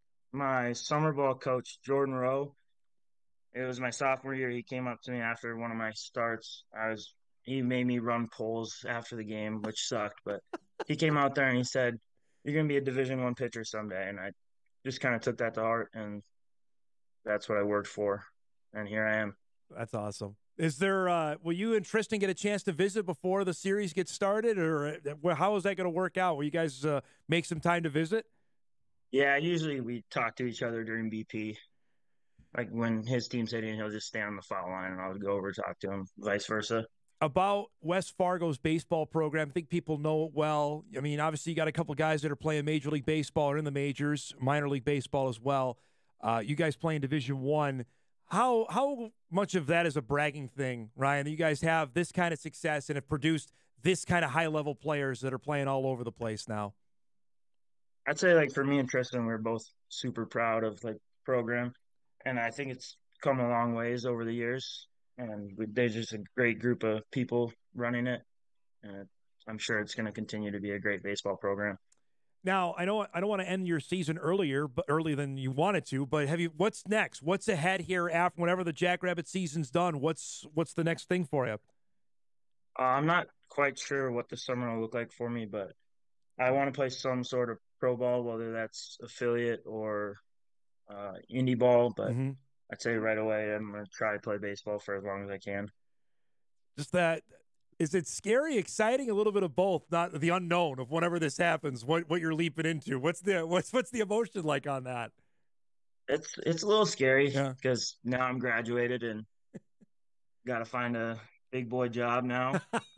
my summer ball coach, Jordan Rowe. It was my sophomore year. He came up to me after one of my starts. I was he made me run polls after the game, which sucked, but he came out there and he said, you're going to be a Division One pitcher someday. And I just kind of took that to heart, and that's what I worked for. And here I am. That's awesome. Is there, uh, will you and Tristan get a chance to visit before the series gets started, or how is that going to work out? Will you guys uh, make some time to visit? Yeah, usually we talk to each other during B P. Like when his team's hitting, he'll just stand on the foul line and I'll go over and talk to him, vice versa. About West Fargo's baseball program, I think people know it well. I mean, obviously you got a couple guys that are playing Major League Baseball or in the majors, minor league baseball as well. Uh, you guys play in Division One. How how much of that is a bragging thing, Ryan, that you guys have this kind of success and have produced this kind of high-level players that are playing all over the place now? I'd say, like, for me and Tristan, we're both super proud of, like, the program. And I think it's come a long ways over the years. And there's just a great group of people running it. And I'm sure it's going to continue to be a great baseball program. Now, I know I don't want to end your season earlier, but earlier than you wanted to. But have you? What's next? What's ahead here after whenever the Jackrabbit season's done? What's what's the next thing for you? Uh, I'm not quite sure what the summer will look like for me, but I want to play some sort of pro ball, whether that's affiliate or uh, indie ball. But mm-hmm. I'd say right away I'm going to try to play baseball for as long as I can. Just that, is it scary, exciting, a little bit of both? Not the unknown of whenever this happens, what what you're leaping into. What's the what's what's the emotion like on that? It's it's a little scary because yeah. now I'm graduated and got to find a big boy job now.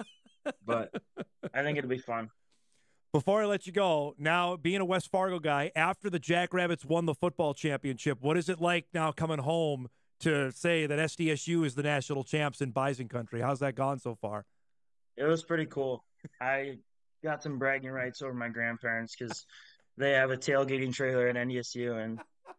But I think it'll be fun. Before I let you go, now being a West Fargo guy, after the Jackrabbits won the football championship, what is it like now coming home to say that S D S U is the national champs in Bison country? How's that gone so far? It was pretty cool. I got some bragging rights over my grandparents because they have a tailgating trailer at N D S U, and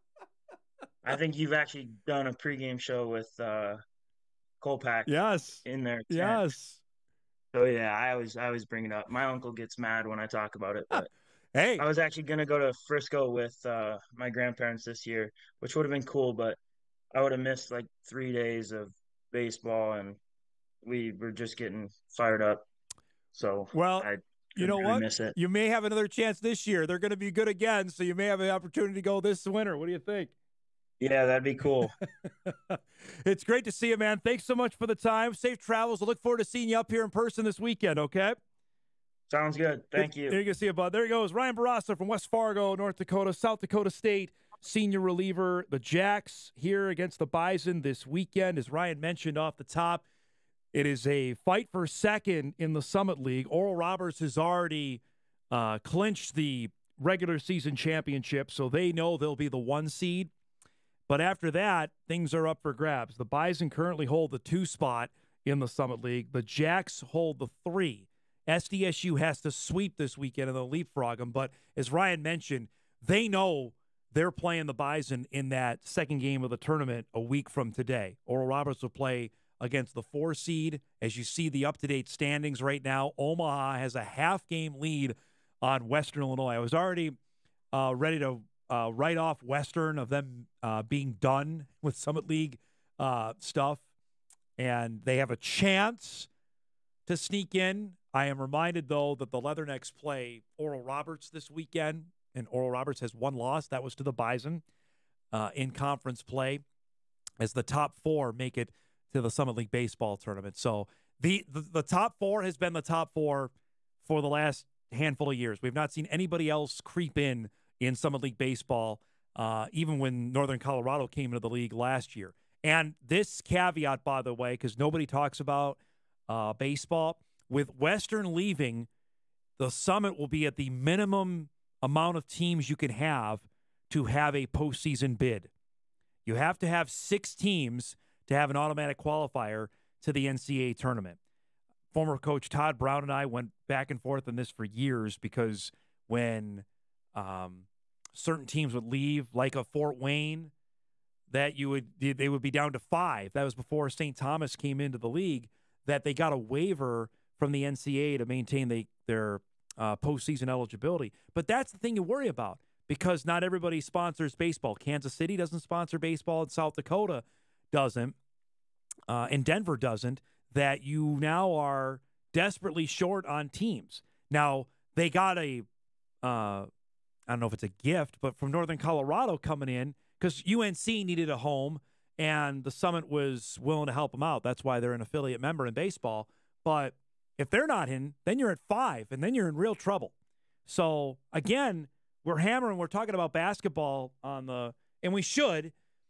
I think you've actually done a pregame show with uh, Kolpak. Yes. In there. Tent. Yes. So yeah, I always I always bring it up. My uncle gets mad when I talk about it, but Hey, I was actually going to go to Frisco with uh, my grandparents this year, which would have been cool, but I would have missed like three days of baseball, and we were just getting fired up. So well, I you know really what? Miss it. You may have another chance this year. They're going to be good again, so you may have an opportunity to go this winter. What do you think? Yeah, that'd be cool. It's great to see you, man. Thanks so much for the time. Safe travels. I look forward to seeing you up here in person this weekend, okay? Sounds good. Thank There, you. there you go, see you, bud. There he goes. Ryan Bourassa from West Fargo, North Dakota, South Dakota State, senior reliever. The Jacks here against the Bison this weekend. As Ryan mentioned off the top, it is a fight for second in the Summit League. Oral Roberts has already uh, clinched the regular season championship, so they know they'll be the one seed. But after that, things are up for grabs. The Bison currently hold the two spot in the Summit League. The Jacks hold the three. S D S U has to sweep this weekend and they'll leapfrog them. But as Ryan mentioned, they know they're playing the Bison in that second game of the tournament a week from today. Oral Roberts will play against the four seed. As you see the up-to-date standings right now, Omaha has a half-game lead on Western Illinois. I was already uh, ready to uh, write off Western of them uh, being done with Summit League uh, stuff, and they have a chance to sneak in. I am reminded, though, that the Leathernecks play Oral Roberts this weekend, and Oral Roberts has one loss. That was to the Bison uh, in conference play, as the top four make it to the Summit League baseball tournament. So the, the, the top four has been the top four for the last handful of years. We've not seen anybody else creep in in Summit League baseball, uh, even when Northern Colorado came into the league last year. And this caveat, by the way, because nobody talks about uh, baseball, with Western leaving, the Summit will be at the minimum amount of teams you can have to have a postseason bid. You have to have six teams to have an automatic qualifier to the N C A A tournament. Former coach Todd Brown and I went back and forth on this for years, because when um, certain teams would leave, like a Fort Wayne, that you would they would be down to five. That was before Saint Thomas came into the league, that they got a waiver from the N C A A to maintain the, their uh, postseason eligibility. But that's the thing you worry about, because not everybody sponsors baseball. Kansas City doesn't sponsor baseball, and South Dakota doesn't, uh, and Denver doesn't, that you now are desperately short on teams. Now, they got a, uh, I don't know if it's a gift, but from Northern Colorado coming in, because U N C needed a home, and the Summit was willing to help them out. That's why they're an affiliate member in baseball. But if they're not in, then you're at five, and then you're in real trouble. So, again, we're hammering, we're talking about basketball on the, and we should,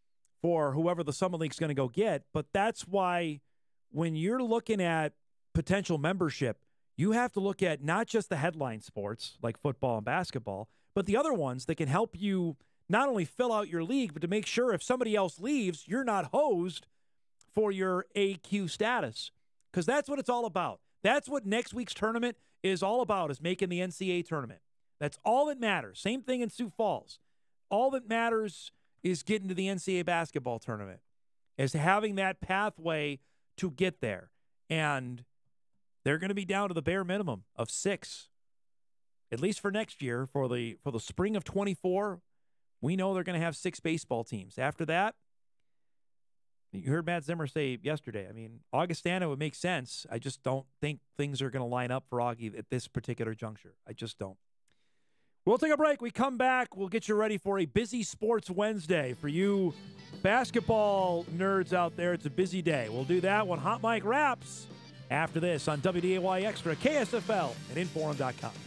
for whoever the Summit League's going to go get. But that's why when you're looking at potential membership, you have to look at not just the headline sports like football and basketball, but the other ones that can help you not only fill out your league, but to make sure if somebody else leaves, you're not hosed for your A Q status, because that's what it's all about. That's what next week's tournament is all about, is making the N C A A tournament. That's all that matters. Same thing in Sioux Falls. All that matters is getting to the N C A A basketball tournament, is having that pathway to get there. And they're going to be down to the bare minimum of six, at least for next year. For the for the spring of twenty-four, we know they're going to have six baseball teams. After that, you heard Matt Zimmer say yesterday, I mean, Augustana would make sense. I just don't think things are going to line up for Augie at this particular juncture. I just don't. We'll take a break. We come back. We'll get you ready for a busy Sports Wednesday. For you basketball nerds out there, it's a busy day. We'll do that when Hot Mike wraps after this on W D A Y Extra, K S F L, and Inforum dot com.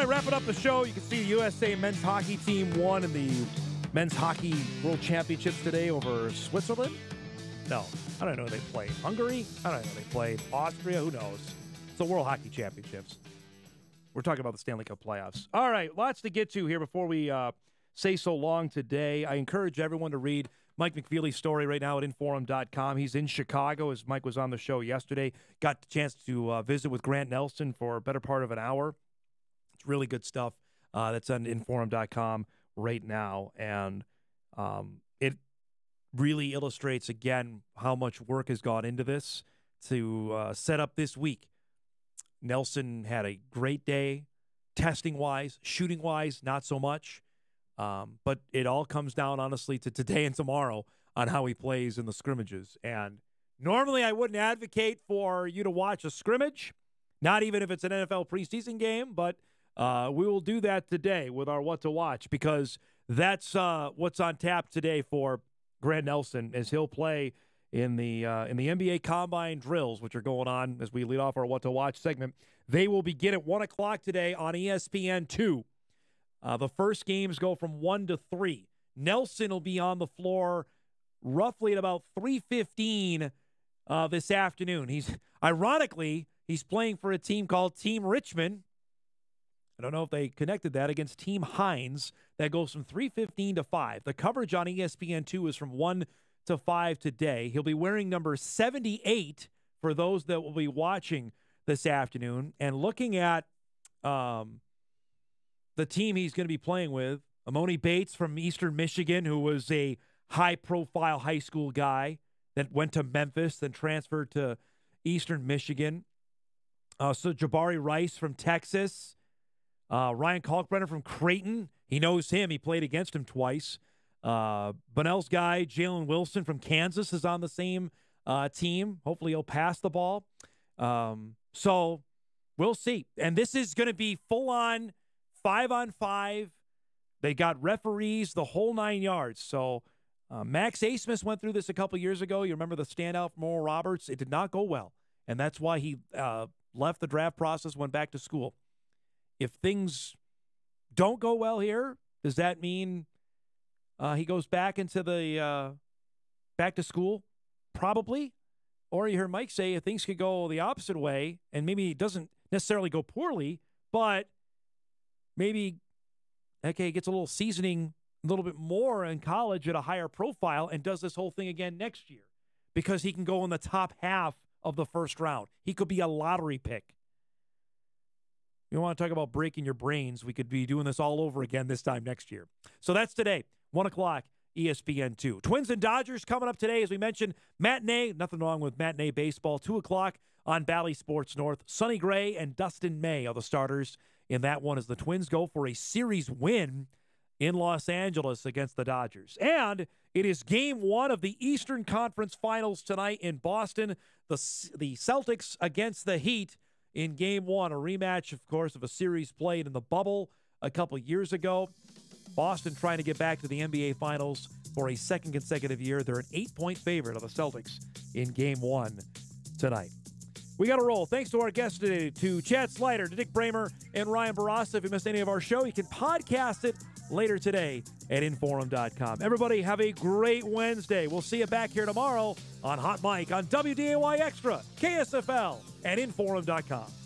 right, wrapping up the show. You can see the U S A men's hockey team won in the men's hockey world championships today over Switzerland. No, I don't know who they played. Hungary? I don't know who they played. Austria? Who knows? It's the World Hockey Championships. We're talking about the Stanley Cup playoffs. All right, lots to get to here before we uh, say so long today. I encourage everyone to read Mike McFeely's story right now at inforum dot com. He's in Chicago, as Mike was on the show yesterday. Got the chance to uh, visit with Grant Nelson for a better part of an hour. It's really good stuff. Uh, that's on inforum dot com right now. And um, it really illustrates, again, how much work has gone into this to uh, set up this week. Nelson had a great day, testing-wise, shooting-wise, not so much. Um, but it all comes down, honestly, to today and tomorrow on how he plays in the scrimmages. And normally I wouldn't advocate for you to watch a scrimmage, not even if it's an N F L preseason game, but uh, we will do that today with our What to Watch, because that's uh, what's on tap today for Grant Nelson as he'll play in the uh, in the N B A Combine drills, which are going on as we lead off our What to Watch segment. They will begin at one o'clock today on E S P N two. Uh, the first games go from one to three. Nelson will be on the floor roughly at about three fifteen uh, this afternoon. He's ironically, he's playing for a team called Team Richmond. I don't know if they connected that against Team Hines. That goes from three fifteen to five. The coverage on E S P N two is from one to five today. He'll be wearing number seventy-eight for those that will be watching this afternoon. And looking at um, the team he's going to be playing with, Amoni Bates from Eastern Michigan, who was a high-profile high school guy that went to Memphis, then transferred to Eastern Michigan. Uh, so Jabari Rice from Texas. Uh, Ryan Kalkbrenner from Creighton. He knows him. He played against him twice. Uh, Bunnell's guy, Jalen Wilson from Kansas, is on the same uh, team. Hopefully he'll pass the ball. Um, so we'll see. And this is going to be full-on five on five. They got referees, the whole nine yards. So uh, Max Asmus went through this a couple years ago. You remember the standout from Oral Roberts? It did not go well. And that's why he uh, left the draft process, went back to school. If things don't go well here, does that mean uh, he goes back into the uh, back to school? Probably. Or you hear Mike say if things could go the opposite way, and maybe it doesn't necessarily go poorly, but maybe, okay, gets a little seasoning a little bit more in college at a higher profile and does this whole thing again next year because he can go in the top half of the first round. He could be a lottery pick. You want to talk about breaking your brains, we could be doing this all over again this time next year. So that's today, one o'clock, E S P N two. Twins and Dodgers coming up today, as we mentioned. Matinee, nothing wrong with matinee baseball, two o'clock on Bally Sports North. Sonny Gray and Dustin May are the starters in that one as the Twins go for a series win in Los Angeles against the Dodgers. And it is game one of the Eastern Conference Finals tonight in Boston. The, the Celtics against the Heat in game one, a rematch, of course, of a series played in the bubble a couple years ago. Boston trying to get back to the N B A Finals for a second consecutive year. They're an eight-point favorite of the Celtics in game one tonight. We got to roll. Thanks to our guests today, to Chad Slyter, to Dick Bremer, and Ryan Bourassa. If you missed any of our show, you can podcast it later today at inforum dot com. Everybody, have a great Wednesday. We'll see you back here tomorrow on Hot Mic on W D A Y Extra, K S F L, and inforum dot com.